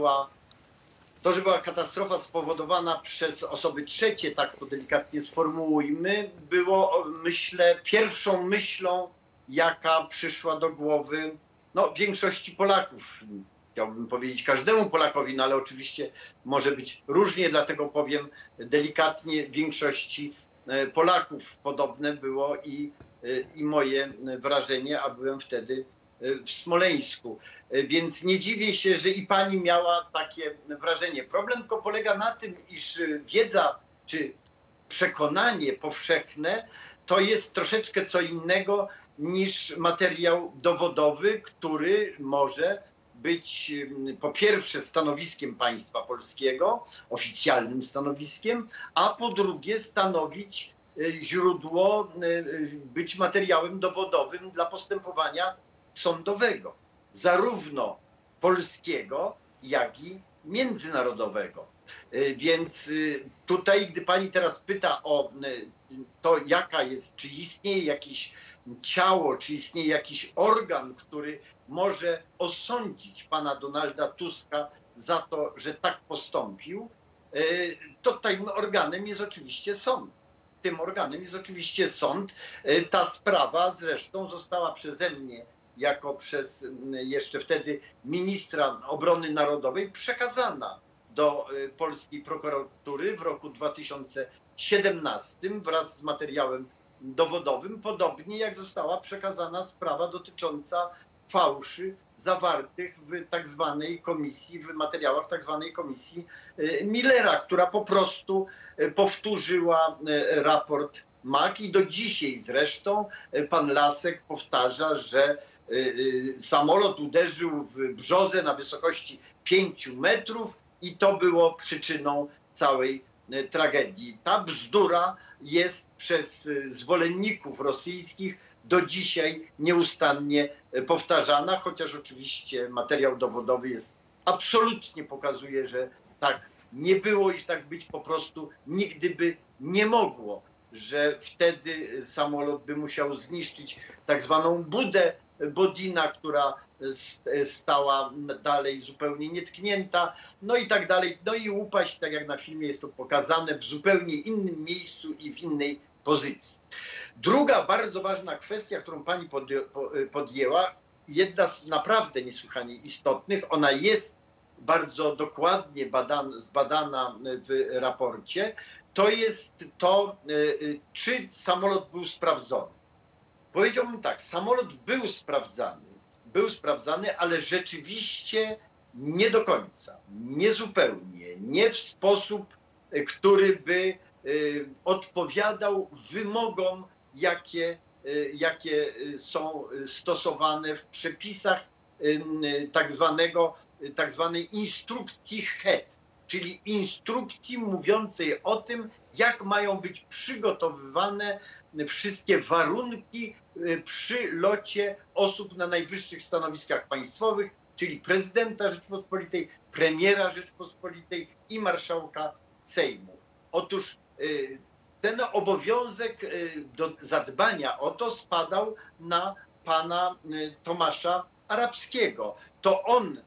B: była katastrofa spowodowana przez osoby trzecie, tak to delikatnie sformułujmy, było, myślę, pierwszą myślą, jaka przyszła do głowy większości Polaków. Chciałbym powiedzieć każdemu Polakowi, no ale oczywiście może być różnie, dlatego powiem delikatnie większości Polaków. Podobne było i moje wrażenie, a byłem wtedy w Smoleńsku. Więc nie dziwię się, że i pani miała takie wrażenie. Problem tylko polega na tym, iż wiedza czy przekonanie powszechne to jest troszeczkę co innego niż materiał dowodowy, który może być po pierwsze stanowiskiem państwa polskiego, oficjalnym stanowiskiem, a po drugie stanowić źródło, być materiałem dowodowym dla postępowania sądowego, zarówno polskiego, jak i międzynarodowego. Więc tutaj, gdy pani teraz pyta o to, jaka jest, czy istnieje jakieś ciało, czy istnieje jakiś organ, który może osądzić pana Donalda Tuska za to, że tak postąpił, to tym organem jest oczywiście sąd. Tym organem jest oczywiście sąd. Ta sprawa zresztą została przeze mnie, jako przez jeszcze wtedy ministra obrony narodowej, przekazana do polskiej prokuratury w roku 2017 wraz z materiałem dowodowym, podobnie jak została przekazana sprawa dotycząca fałszy zawartych w tak zwanej komisji, w materiałach tak zwanej komisji Millera, która po prostu powtórzyła raport MAK i do dzisiaj zresztą pan Lasek powtarza, że samolot uderzył w brzozę na wysokości 5 metrów i to było przyczyną całej tragedii. Ta bzdura jest przez zwolenników rosyjskich do dzisiaj nieustannie powtarzana, chociaż oczywiście materiał dowodowy jest absolutnie pokazuje, że tak nie było i tak być po prostu nigdy by nie mogło, że wtedy samolot by musiał zniszczyć tak zwaną budę Bodina, która stała dalej zupełnie nietknięta, no i tak dalej, no i upaść, tak jak na filmie jest to pokazane, w zupełnie innym miejscu i w innej pozycji. Druga bardzo ważna kwestia, którą pani podjęła, jedna z naprawdę niesłychanie istotnych, ona jest bardzo dokładnie zbadana w raporcie, to jest to, czy samolot był sprawdzony. Powiedziałbym tak, samolot był sprawdzany, ale rzeczywiście nie do końca, nie zupełnie, nie w sposób, który by odpowiadał wymogom, jakie są stosowane w przepisach tak zwanej instrukcji HEAD, czyli instrukcji mówiącej o tym, jak mają być przygotowywane wszystkie warunki przy locie osób na najwyższych stanowiskach państwowych, czyli prezydenta Rzeczypospolitej, premiera Rzeczypospolitej i marszałka Sejmu. Otóż ten obowiązek do zadbania o to spadał na pana Tomasza Arabskiego. To on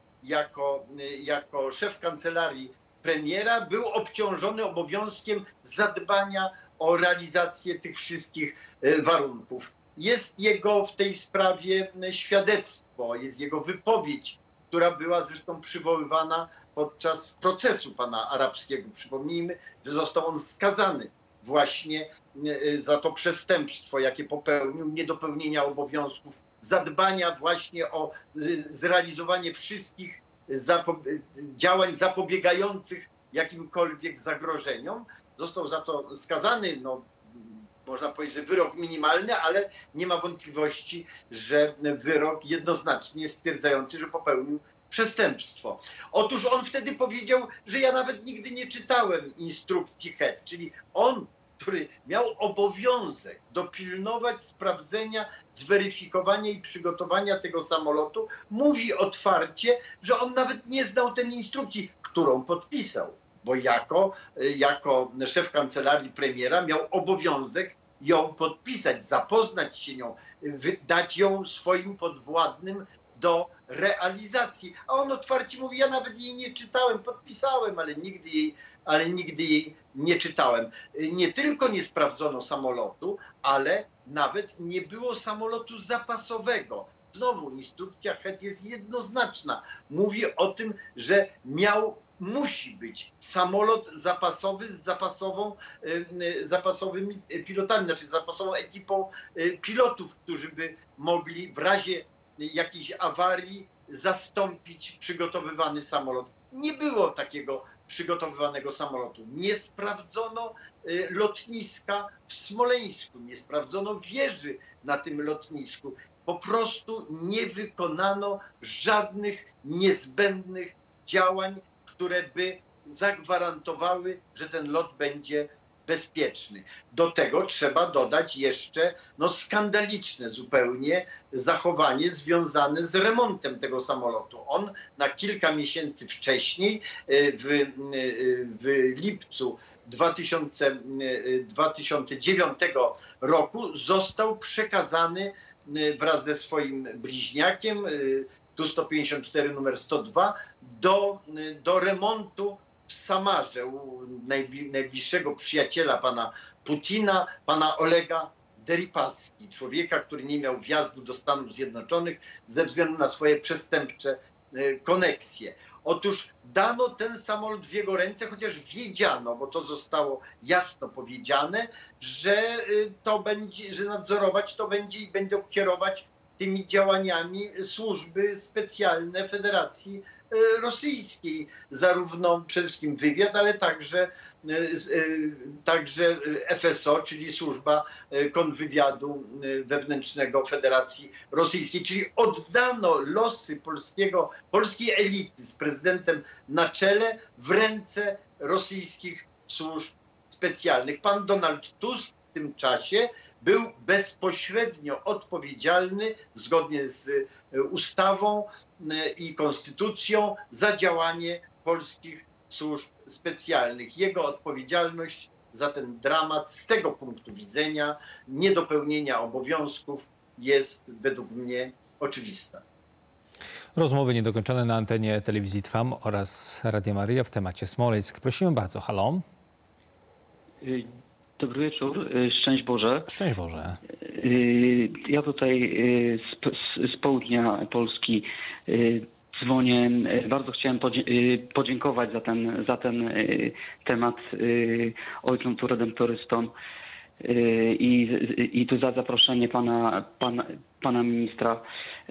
B: jako szef kancelarii premiera był obciążony obowiązkiem zadbania o realizację tych wszystkich warunków. Jest jego w tej sprawie świadectwo, jest jego wypowiedź, która była zresztą przywoływana podczas procesu pana Arabskiego. Przypomnijmy, że został on skazany właśnie za to przestępstwo, jakie popełnił, niedopełnienia obowiązków, zadbania właśnie o zrealizowanie wszystkich działań zapobiegających jakimkolwiek zagrożeniom. Został za to skazany, no, można powiedzieć, że wyrok minimalny, ale nie ma wątpliwości, że wyrok jednoznacznie stwierdzający, że popełnił przestępstwo. Otóż on wtedy powiedział, że ja nawet nigdy nie czytałem instrukcji HEAD, czyli on, który miał obowiązek dopilnować sprawdzenia, zweryfikowania i przygotowania tego samolotu, mówi otwarcie, że on nawet nie znał tej instrukcji, którą podpisał, bo jako szef kancelarii premiera miał obowiązek ją podpisać, zapoznać się nią, dać ją swoim podwładnym do realizacji. A on otwarcie mówi, ja nawet jej nie czytałem, podpisałem, ale nigdy jej nie czytałem. Nie tylko nie sprawdzono samolotu, ale nawet nie było samolotu zapasowego. Znowu instrukcja HEAD jest jednoznaczna. Mówi o tym, że musi być samolot zapasowy z zapasowymi pilotami, znaczy z zapasową ekipą pilotów, którzy by mogli w razie jakiejś awarii zastąpić przygotowywany samolot. Nie było takiego przygotowywanego samolotu. Nie sprawdzono lotniska w Smoleńsku, nie sprawdzono wieży na tym lotnisku. Po prostu nie wykonano żadnych niezbędnych działań, które by zagwarantowały, że ten lot będzie bezpieczny. Do tego trzeba dodać jeszcze skandaliczne zupełnie zachowanie związane z remontem tego samolotu. On na kilka miesięcy wcześniej, w lipcu 2009 roku został przekazany wraz ze swoim bliźniakiem Tu-154 numer 102 do remontu w Samarze u najbliższego przyjaciela pana Putina, pana Olega Deripaski, człowieka, który nie miał wjazdu do Stanów Zjednoczonych ze względu na swoje przestępcze koneksje. Otóż dano ten samolot w jego ręce, chociaż wiedziano, bo to zostało jasno powiedziane, że to będzie, że nadzorować to będzie i będą kierować tymi działaniami służby specjalne Federacji Rosyjskiej, zarówno przede wszystkim wywiad, ale także FSO, czyli służba kontrwywiadu wewnętrznego Federacji Rosyjskiej, czyli oddano losy polskiej elity z prezydentem na czele w ręce rosyjskich służb specjalnych. Pan Donald Tusk w tym czasie był bezpośrednio odpowiedzialny zgodnie z ustawą i konstytucją za działanie polskich służb specjalnych. Jego odpowiedzialność za ten dramat z tego punktu widzenia niedopełnienia obowiązków jest według mnie oczywista.
A: Rozmowy niedokończone na antenie telewizji Trwam oraz Radia Maryja w temacie Smoleńsk. Prosimy bardzo. Halo?
E: Dobry wieczór, szczęść Boże.
A: Szczęść Boże.
E: Ja tutaj z południa Polski dzwonię. Bardzo chciałem podziękować za ten temat ojcom tu redemptorystom i tu za zaproszenie pana ministra.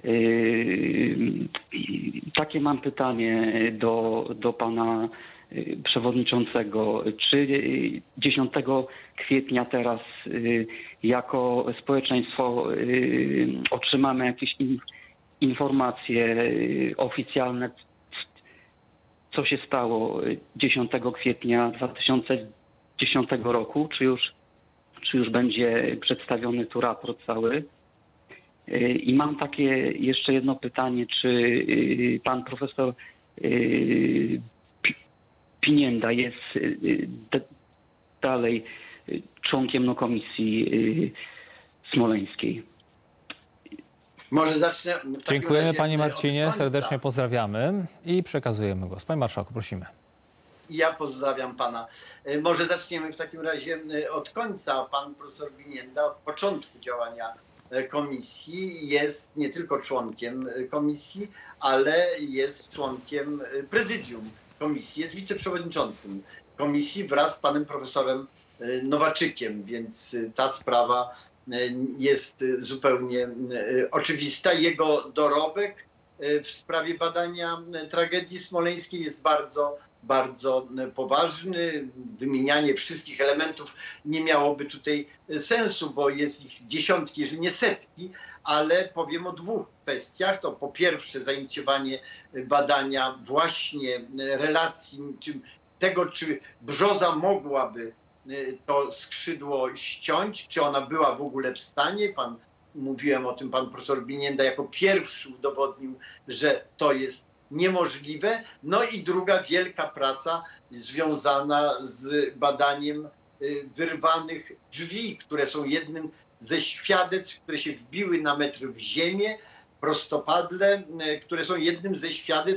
E: Takie mam pytanie do pana przewodniczącego. Czy 10 kwietnia teraz jako społeczeństwo otrzymamy jakieś informacje oficjalne, co się stało 10 kwietnia 2010 roku? Czy już będzie przedstawiony tu raport cały? I mam takie jeszcze jedno pytanie, czy pan profesor Pinienda jest dalej członkiem komisji smoleńskiej.
B: Może zacznę.
A: Dziękujemy panie Marcinie, serdecznie pozdrawiamy i przekazujemy głos. Panie marszałku, prosimy.
B: Ja pozdrawiam pana. Może zaczniemy w takim razie od końca. Pan profesor Binienda od początku działania komisji jest nie tylko członkiem komisji, ale jest członkiem prezydium komisji, jest wiceprzewodniczącym komisji wraz z panem profesorem Nowaczykiem, więc ta sprawa jest zupełnie oczywista. Jego dorobek w sprawie badania tragedii smoleńskiej jest bardzo poważny. Wymienianie wszystkich elementów nie miałoby tutaj sensu, bo jest ich dziesiątki, jeżeli nie setki, ale powiem o dwóch kwestiach. To po pierwsze zainicjowanie badania właśnie relacji, czy brzoza mogłaby to skrzydło ściąć, czy ona była w ogóle w stanie. Mówiłem o tym, pan profesor Binienda jako pierwszy udowodnił, że to jest niemożliwe. No i druga wielka praca związana z badaniem wyrwanych drzwi, które są jednym ze świadectw, które się wbiły na metr w ziemię, prostopadle, które są jednym ze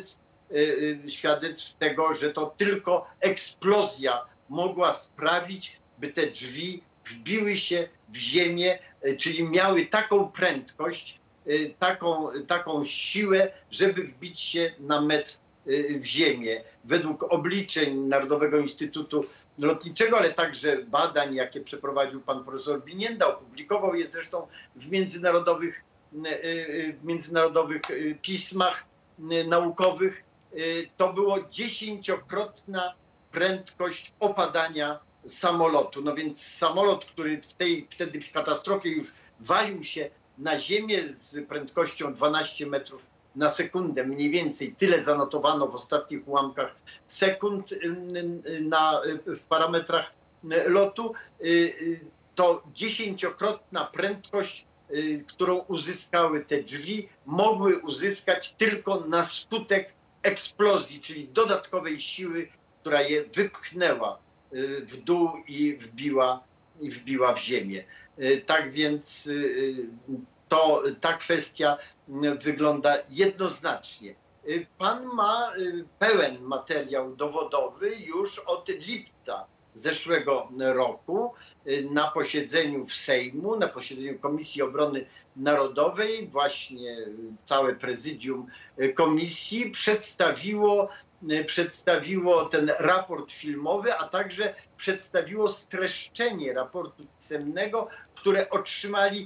B: świadectw tego, że to tylko eksplozja mogła sprawić, by te drzwi wbiły się w ziemię, czyli miały taką prędkość, taką siłę, żeby wbić się na metr w ziemię. Według obliczeń Narodowego Instytutu Lotniczego, ale także badań, jakie przeprowadził pan profesor Binienda, opublikował je zresztą w międzynarodowych pismach naukowych, to było 10-krotna prędkość opadania samolotu. No więc samolot, który wtedy w katastrofie już walił się na ziemię z prędkością 12 metrów na sekundę, mniej więcej tyle zanotowano w ostatnich ułamkach sekund w parametrach lotu, to 10-krotna prędkość, którą uzyskały te drzwi, mogły uzyskać tylko na skutek eksplozji, czyli dodatkowej siły, która je wypchnęła w dół i wbiła w ziemię. Tak więc ta kwestia wygląda jednoznacznie. Pan ma pełen materiał dowodowy już od lipca zeszłego roku na posiedzeniu w Sejmu, na posiedzeniu Komisji Obrony Narodowej, właśnie całe prezydium komisji przedstawiło ten raport filmowy, a także przedstawiło streszczenie raportu pisemnego, które otrzymali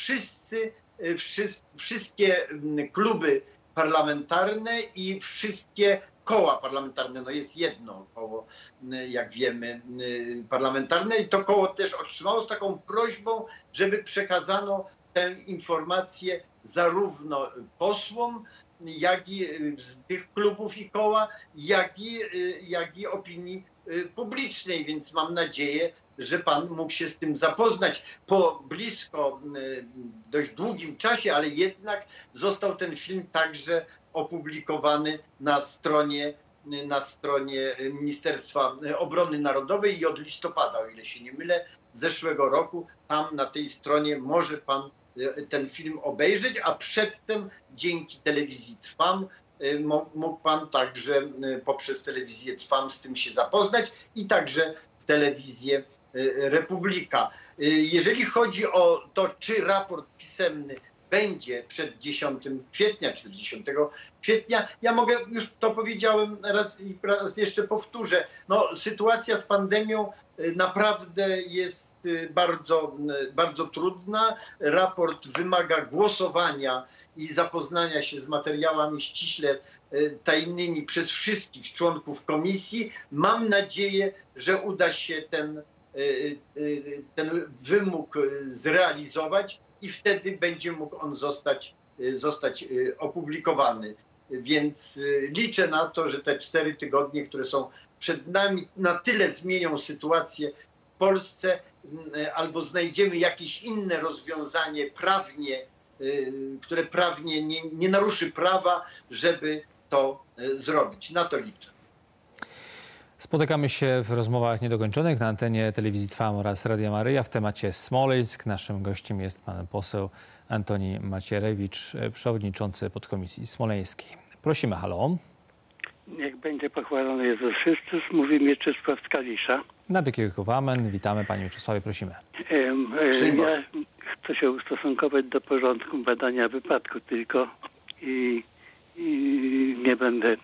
B: wszystkie kluby parlamentarne i wszystkie koła parlamentarne. No jest jedno koło, jak wiemy, parlamentarne i to koło też otrzymało z taką prośbą, żeby przekazano tę informację zarówno posłom, jak i z tych klubów i koła, jak i opinii publicznej, więc mam nadzieję, że pan mógł się z tym zapoznać po dość długim czasie, ale jednak został ten film także opublikowany na stronie Ministerstwa Obrony Narodowej i od listopada, o ile się nie mylę, zeszłego roku, tam na tej stronie może pan ten film obejrzeć, a przedtem dzięki telewizji Trwam mógł pan także poprzez telewizję Trwam z tym się zapoznać i także telewizję Republika. Jeżeli chodzi o to, czy raport pisemny będzie przed 10 kwietnia, czy 10 kwietnia, ja mogę, już to powiedziałem raz jeszcze powtórzę, no, sytuacja z pandemią naprawdę jest bardzo trudna. Raport wymaga głosowania i zapoznania się z materiałami ściśle tajnymi przez wszystkich członków komisji. Mam nadzieję, że uda się ten wymóg zrealizować i wtedy będzie mógł on zostać opublikowany. Więc liczę na to, że te 4 tygodnie, które są przed nami, na tyle zmienią sytuację w Polsce, albo znajdziemy jakieś inne rozwiązanie które prawnie nie naruszy prawa, żeby to zrobić. Na to liczę.
A: Spotykamy się w rozmowach niedokończonych na antenie Telewizji Trwam oraz Radia Maryja w temacie Smoleńsk. Naszym gościem jest pan poseł Antoni Macierewicz, przewodniczący podkomisji smoleńskiej. Prosimy, halo.
F: Niech będzie pochwalony Jezus Chrystus. Mówi Mieczysław z Kalisza.
A: Na wieki wieków amen. Witamy panie Mieczysławie, prosimy.
F: Ja chcę się ustosunkować do porządku badania wypadku tylko i nie będę,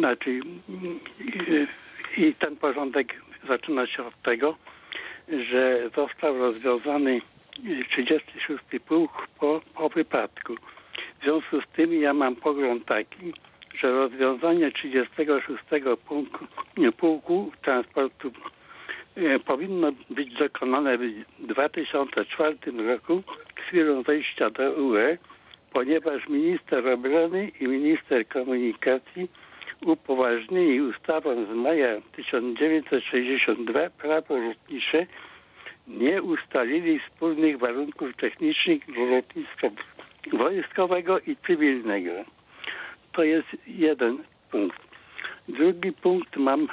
F: i ten porządek zaczyna się od tego, że został rozwiązany 36 pułk po wypadku. W związku z tym ja mam pogląd taki, że rozwiązanie 36 pułku transportu powinno być dokonane w 2004 roku z chwilą wejścia do UE, ponieważ minister obrony i minister komunikacji upoważnili ustawą z maja 1962 prawo lotnicze nie ustalili wspólnych warunków technicznych dla lotnictwa wojskowego i cywilnego. To jest jeden punkt. Drugi punkt mam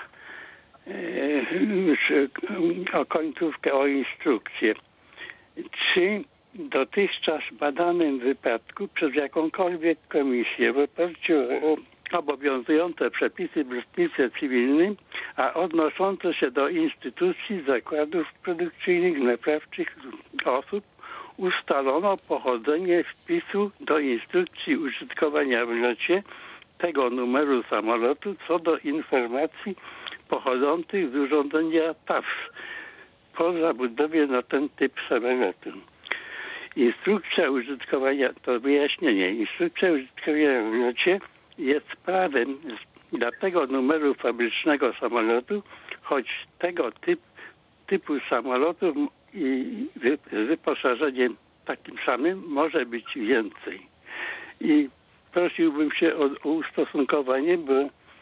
F: o końcówkę, o instrukcję. Czy dotychczas badanym wypadku przez jakąkolwiek komisję w oparciu o obowiązujące przepisy w lotnictwie cywilnym, a odnoszące się do instytucji, zakładów produkcyjnych, naprawczych osób, ustalono pochodzenie wpisu do instrukcji użytkowania w locie tego numeru samolotu co do informacji pochodzących z urządzenia TAWS po zabudowie na ten typ samolotu. Instrukcja użytkowania, to wyjaśnienie, instrukcja użytkowania w locie jest prawem dla tego numeru fabrycznego samolotu, choć tego typu samolotów i z wyposażeniem takim samym może być więcej. I prosiłbym się o ustosunkowanie, bo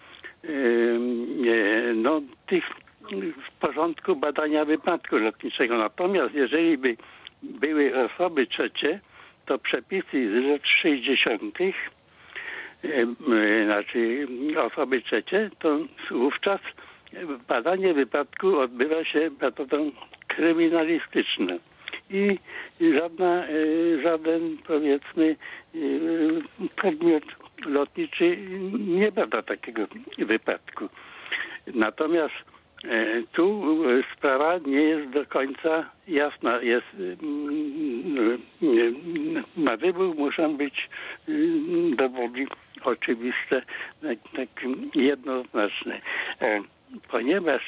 F: w porządku badania wypadku lotniczego. Natomiast jeżeli by były osoby trzecie, to przepisy z lat 60., znaczy osoby trzecie, to wówczas badanie wypadku odbywa się metodą kryminalistyczną. I żaden, powiedzmy, podmiot lotniczy nie bada takiego wypadku. Natomiast tu sprawa nie jest do końca jasna. Na wybór muszą być dowody oczywiste, tak jednoznaczne. Ponieważ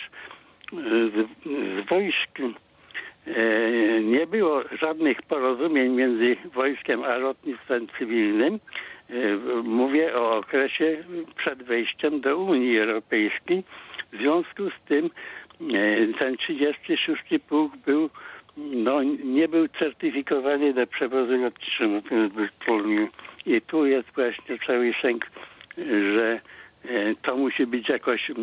F: z wojsk nie było żadnych porozumień między wojskiem a lotnictwem cywilnym. Mówię o okresie przed wejściem do Unii Europejskiej. W związku z tym ten 36 pułk nie był certyfikowany do przewozu lotniczego. I tu jest właśnie cały sęk, że to musi być jakoś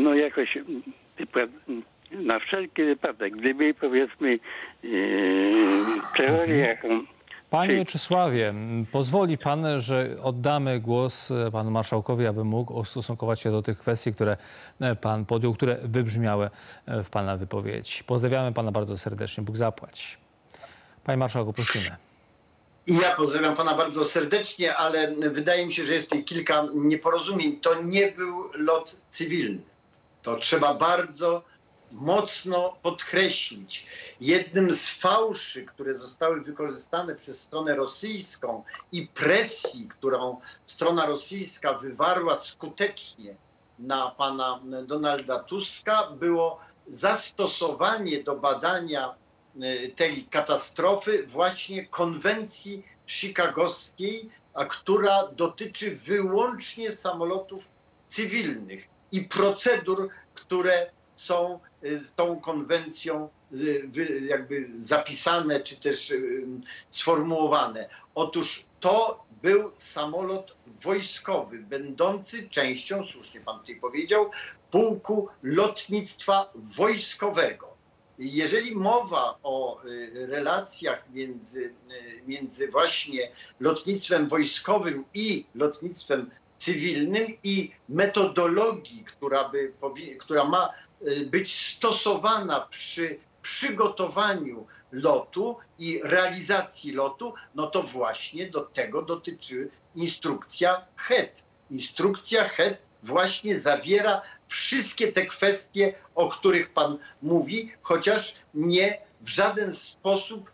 F: na wszelki wypadek. Gdyby, powiedzmy, teoria...
A: Panie Mieczysławie, pozwoli pan, że oddamy głos panu marszałkowi, aby mógł ustosunkować się do tych kwestii, które pan podjął, które wybrzmiały w pana wypowiedzi. Pozdrawiamy pana bardzo serdecznie. Bóg zapłać. Panie marszałku, prosimy.
B: Ja pozdrawiam pana bardzo serdecznie, ale wydaje mi się, że jest tutaj kilka nieporozumień. To nie był lot cywilny. To trzeba bardzo mocno podkreślić. Jednym z fałszy, które zostały wykorzystane przez stronę rosyjską i presji, którą strona rosyjska wywarła skutecznie na pana Donalda Tuska, było zastosowanie do badania tej katastrofy właśnie konwencji chicagowskiej, która dotyczy wyłącznie samolotów cywilnych i procedur, które są tą konwencją jakby zapisane czy też sformułowane. Otóż to był samolot wojskowy, będący częścią, słusznie pan tutaj powiedział, pułku lotnictwa wojskowego. Jeżeli mowa o relacjach między właśnie lotnictwem wojskowym i lotnictwem cywilnym i metodologii, która ma być stosowana przy przygotowaniu lotu i realizacji lotu, no to właśnie do tego dotyczy instrukcja HEAD. Instrukcja HEAD właśnie zawiera wszystkie te kwestie, o których pan mówi, chociaż nie w żaden sposób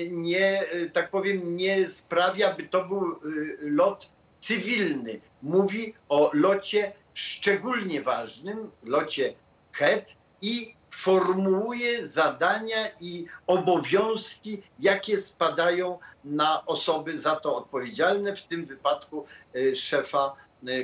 B: nie sprawia, by to był lot cywilny. Mówi o locie szczególnie ważnym, locie HEAD i formułuje zadania i obowiązki, jakie spadają na osoby za to odpowiedzialne, w tym wypadku szefa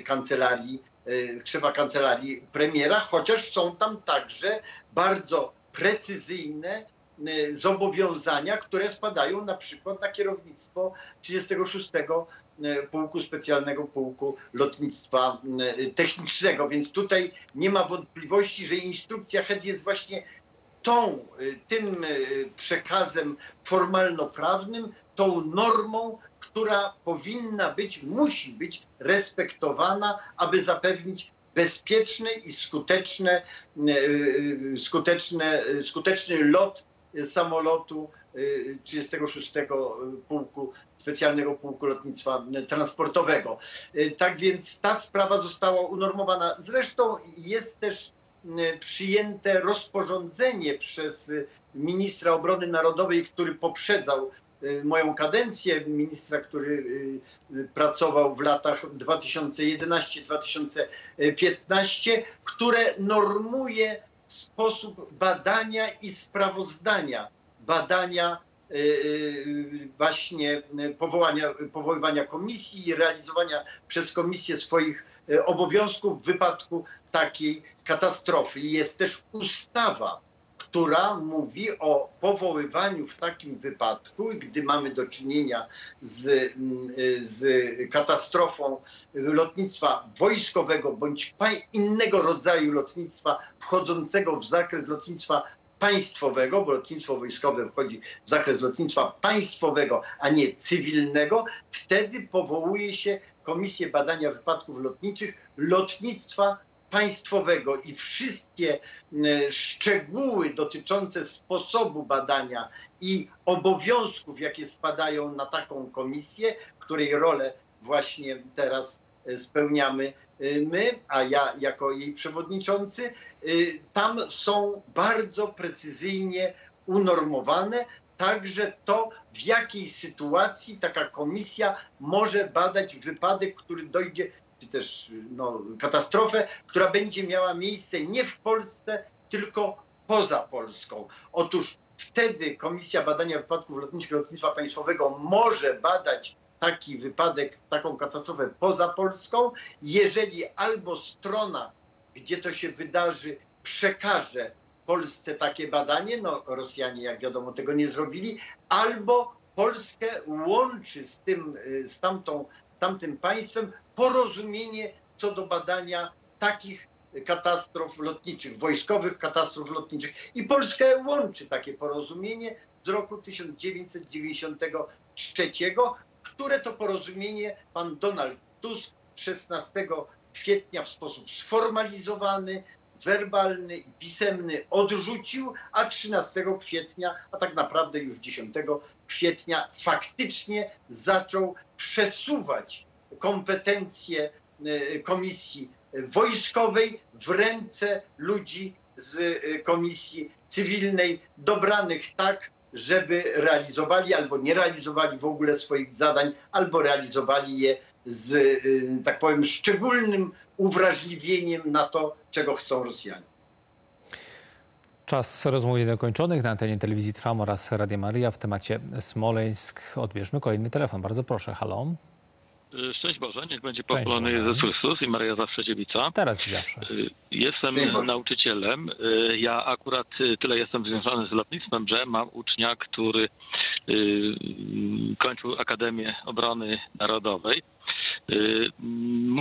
B: kancelarii premiera, chociaż są tam także bardzo precyzyjne zobowiązania, które spadają na przykład na kierownictwo 36. Pułku Specjalnego Pułku Lotnictwa Technicznego. Więc tutaj nie ma wątpliwości, że instrukcja HEAD jest właśnie tym przekazem formalnoprawnym, tą normą, która musi być respektowana, aby zapewnić bezpieczny i skuteczny lot samolotu 36. Specjalnego Pułku Lotnictwa Transportowego. Tak więc ta sprawa została unormowana. Zresztą jest też przyjęte rozporządzenie przez ministra obrony narodowej, który poprzedzał moją kadencję, ministra, który pracował w latach 2011-2015, które normuje sposób badania i sprawozdania badania właśnie powoływania komisji i realizowania przez komisję swoich obowiązków w wypadku takiej katastrofy. I jest też ustawa, która mówi o powoływaniu w takim wypadku, gdy mamy do czynienia z katastrofą lotnictwa wojskowego bądź innego rodzaju lotnictwa wchodzącego w zakres lotnictwa państwowego, bo lotnictwo wojskowe wchodzi w zakres lotnictwa państwowego, a nie cywilnego, wtedy powołuje się Komisję Badania Wypadków Lotniczych Lotnictwa Państwowego i wszystkie szczegóły dotyczące sposobu badania i obowiązków, jakie spadają na taką komisję, której rolę właśnie teraz spełniamy my, a ja jako jej przewodniczący, tam są bardzo precyzyjnie unormowane, także to, w jakiej sytuacji taka komisja może badać wypadek, który dojdzie, czy też katastrofę, która będzie miała miejsce nie w Polsce, tylko poza Polską. Otóż wtedy Komisja Badania Wypadków Lotniczych Lotnictwa Państwowego może badać taki wypadek, taką katastrofę poza Polską, jeżeli albo strona, gdzie to się wydarzy, przekaże Polsce takie badanie, Rosjanie, jak wiadomo, tego nie zrobili, albo Polskę łączy z tamtym państwem porozumienie co do badania takich katastrof lotniczych, wojskowych katastrof lotniczych. I Polskę łączy takie porozumienie z roku 1993, które to porozumienie pan Donald Tusk 16 kwietnia w sposób sformalizowany, werbalny i pisemny odrzucił, a 13 kwietnia, a tak naprawdę już 10 kwietnia faktycznie zaczął przesuwać kompetencje Komisji Wojskowej w ręce ludzi z Komisji Cywilnej, dobranych tak, żeby realizowali albo nie realizowali w ogóle swoich zadań, albo realizowali je z, tak powiem, szczególnym uwrażliwieniem na to, czego chcą Rosjanie.
A: Czas rozmów niedokończonych na antenie Telewizji Trwam oraz Radia Maryja w temacie Smoleńsk. Odbierzmy kolejny telefon. Bardzo proszę. Halo.
G: Szczęść Boże, niech będzie pochwalony Jezus Chrystus i Maryja zawsze dziewica.
A: Teraz i zawsze.
G: Jestem nauczycielem. Ja akurat tyle jestem związany z lotnictwem, że mam ucznia, który kończył Akademię Obrony Narodowej.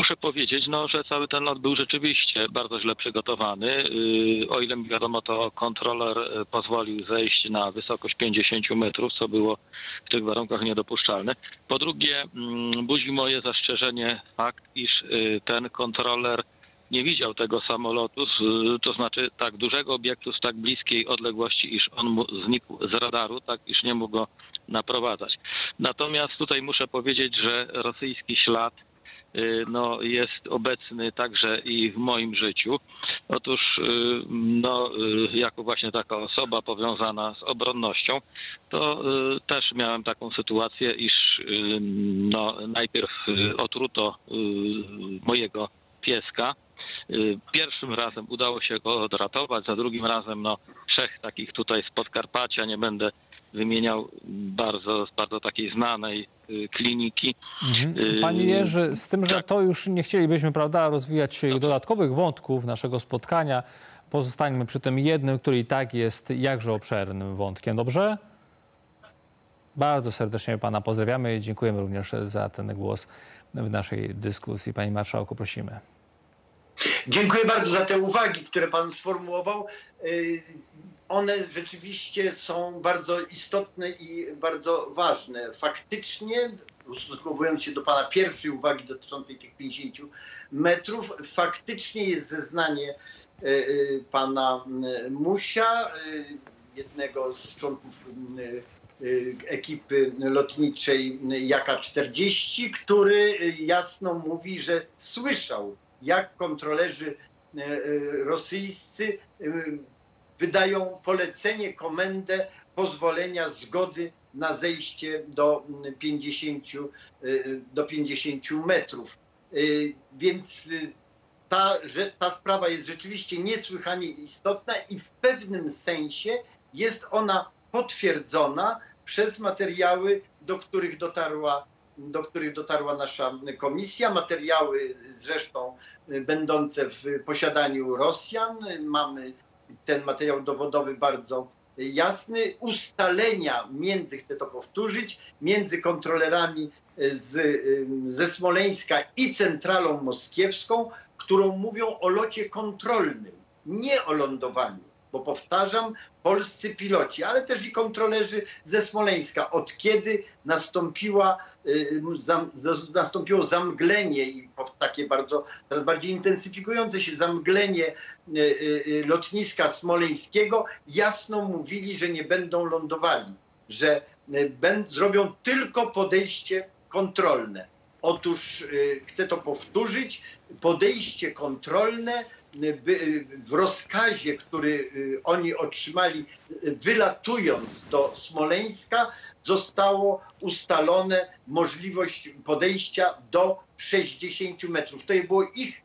G: muszę powiedzieć, no, że cały ten lot był rzeczywiście bardzo źle przygotowany. O ile mi wiadomo, to kontroler pozwolił zejść na wysokość 50 metrów, co było w tych warunkach niedopuszczalne. Po drugie, budzi moje zastrzeżenie fakt, iż ten kontroler nie widział tego samolotu, to znaczy tak dużego obiektu z tak bliskiej odległości, iż on mu znikł z radaru, tak iż nie mógł go naprowadzać. Natomiast tutaj muszę powiedzieć, że rosyjski ślad no, jest obecny także i w moim życiu. Otóż jako właśnie taka osoba powiązana z obronnością, to też miałem taką sytuację, iż najpierw otruto mojego pieska. Pierwszym razem udało się go odratować, za drugim razem 3 takich tutaj z Podkarpacia, nie będę wymieniał, bardzo takiej znanej kliniki.
A: Panie Jerzy, z tym, że to już nie chcielibyśmy, prawda, rozwijać dodatkowych wątków naszego spotkania. Pozostańmy przy tym jednym, który i tak jest jakże obszernym wątkiem, dobrze? Bardzo serdecznie pana pozdrawiamy i dziękujemy również za ten głos w naszej dyskusji. Panie marszałku, prosimy.
B: Dziękuję bardzo za te uwagi, które pan sformułował. One rzeczywiście są bardzo istotne i bardzo ważne. Faktycznie, ustosunkowując się do pana pierwszej uwagi dotyczącej tych 50 metrów, faktycznie jest zeznanie pana Musia, jednego z członków ekipy lotniczej Jaka-40, który jasno mówi, że słyszał, jak kontrolerzy rosyjscy wydają polecenie, komendę pozwolenia, zgody na zejście do 50 metrów. Więc ta sprawa jest rzeczywiście niesłychanie istotna i w pewnym sensie jest ona potwierdzona przez materiały, do których dotarła nasza komisja, materiały zresztą będące w posiadaniu Rosjan. Mamy ten materiał dowodowy bardzo jasny. Ustalenia chcę to powtórzyć, między kontrolerami ze Smoleńska i centralą moskiewską, którą mówią o locie kontrolnym, nie o lądowaniu. Bo powtarzam, polscy piloci, ale też i kontrolerzy ze Smoleńska, od kiedy nastąpiło zamglenie i takie coraz bardziej intensyfikujące się zamglenie lotniska smoleńskiego, jasno mówili, że nie będą lądowali, że zrobią tylko podejście kontrolne. Otóż chcę to powtórzyć, podejście kontrolne w rozkazie, który oni otrzymali wylatując do Smoleńska, zostało ustalone możliwość podejścia do 60 metrów. To było ich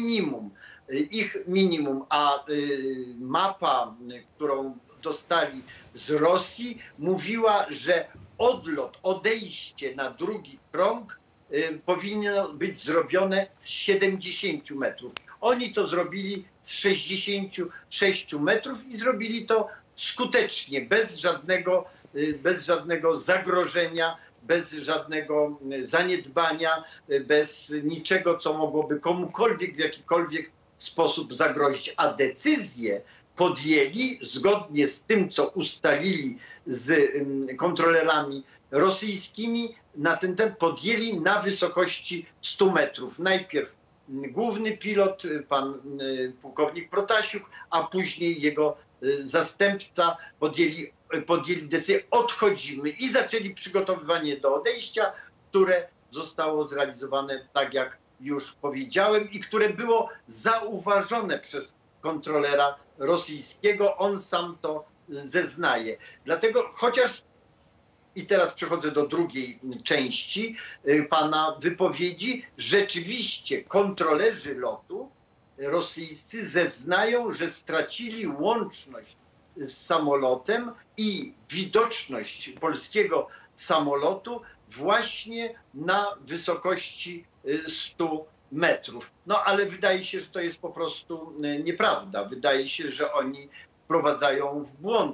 B: minimum, a mapa, którą dostali z Rosji, mówiła, że odejście na drugi krąg powinno być zrobione z 70 metrów. Oni to zrobili z 66 metrów i zrobili to skutecznie, bez żadnego zagrożenia, bez żadnego zaniedbania, bez niczego, co mogłoby komukolwiek w jakikolwiek sposób zagrozić. A decyzję podjęli zgodnie z tym, co ustalili z kontrolerami rosyjskimi, podjęli na wysokości 100 metrów. Najpierw główny pilot, pan pułkownik Protasiuk, a później jego zastępca podjęli decyzję, odchodzimy i zaczęli przygotowywanie do odejścia, które zostało zrealizowane, tak jak już powiedziałem, i które było zauważone przez kontrolera rosyjskiego. On sam to zeznaje. Dlatego, i teraz przechodzę do drugiej części pana wypowiedzi, rzeczywiście kontrolerzy lotu rosyjscy zeznają, że stracili łączność z samolotem i widoczność polskiego samolotu właśnie na wysokości 100 metrów. No ale wydaje się, że to jest po prostu nieprawda. Wydaje się, że oni wprowadzają w błąd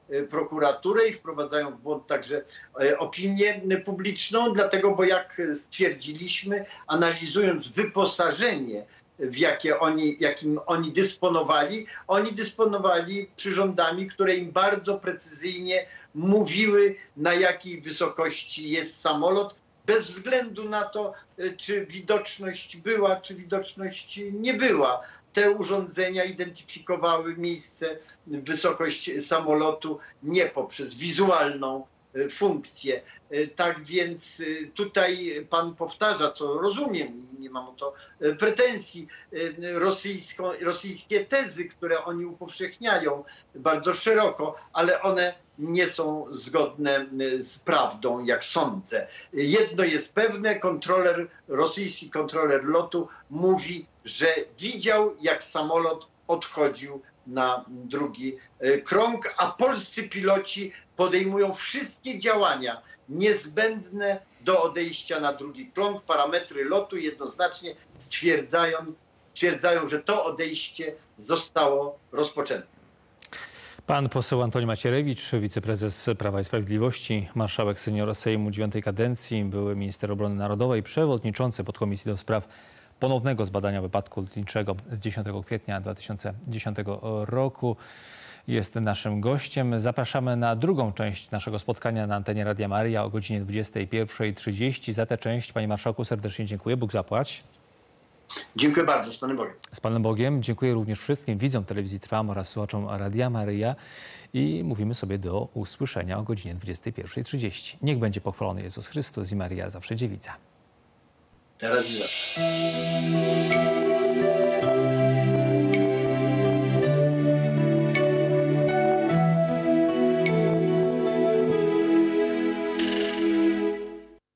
B: prokuraturę i wprowadzają w błąd także opinię publiczną, dlatego, bo jak stwierdziliśmy, analizując wyposażenie, jakim oni dysponowali przyrządami, które im bardzo precyzyjnie mówiły, na jakiej wysokości jest samolot, bez względu na to, czy widoczność była, czy widoczność nie była. Te urządzenia identyfikowały miejsce, wysokość samolotu nie poprzez wizualną funkcję. Tak więc tutaj pan powtarza, co rozumiem, nie mam o to pretensji, rosyjskie tezy, które oni upowszechniają bardzo szeroko, ale one nie są zgodne z prawdą, jak sądzę. Jedno jest pewne, rosyjski kontroler lotu mówi, że widział, jak samolot odchodził na drugi krąg, a polscy piloci podejmują wszystkie działania niezbędne do odejścia na drugi krąg. Parametry lotu jednoznacznie stwierdzają, że to odejście zostało rozpoczęte.
A: Pan poseł Antoni Macierewicz, wiceprezes Prawa i Sprawiedliwości, marszałek senior Sejmu IX kadencji, były minister obrony narodowej, przewodniczący podkomisji do spraw ponownego zbadania wypadku lotniczego z 10 kwietnia 2010 roku. Jest naszym gościem. Zapraszamy na drugą część naszego spotkania na antenie Radia Maryja o godzinie 21:30. Za tę część, panie marszałku, serdecznie dziękuję. Bóg zapłać.
B: Dziękuję bardzo. Z Panem Bogiem.
A: Z Panem Bogiem. Dziękuję również wszystkim widzom telewizji Trwam oraz słuchaczom Radia Maryja. I mówimy sobie do usłyszenia o godzinie 21:30. Niech będzie pochwalony Jezus Chrystus i Maryja zawsze dziewica.
B: Teraz i zawsze.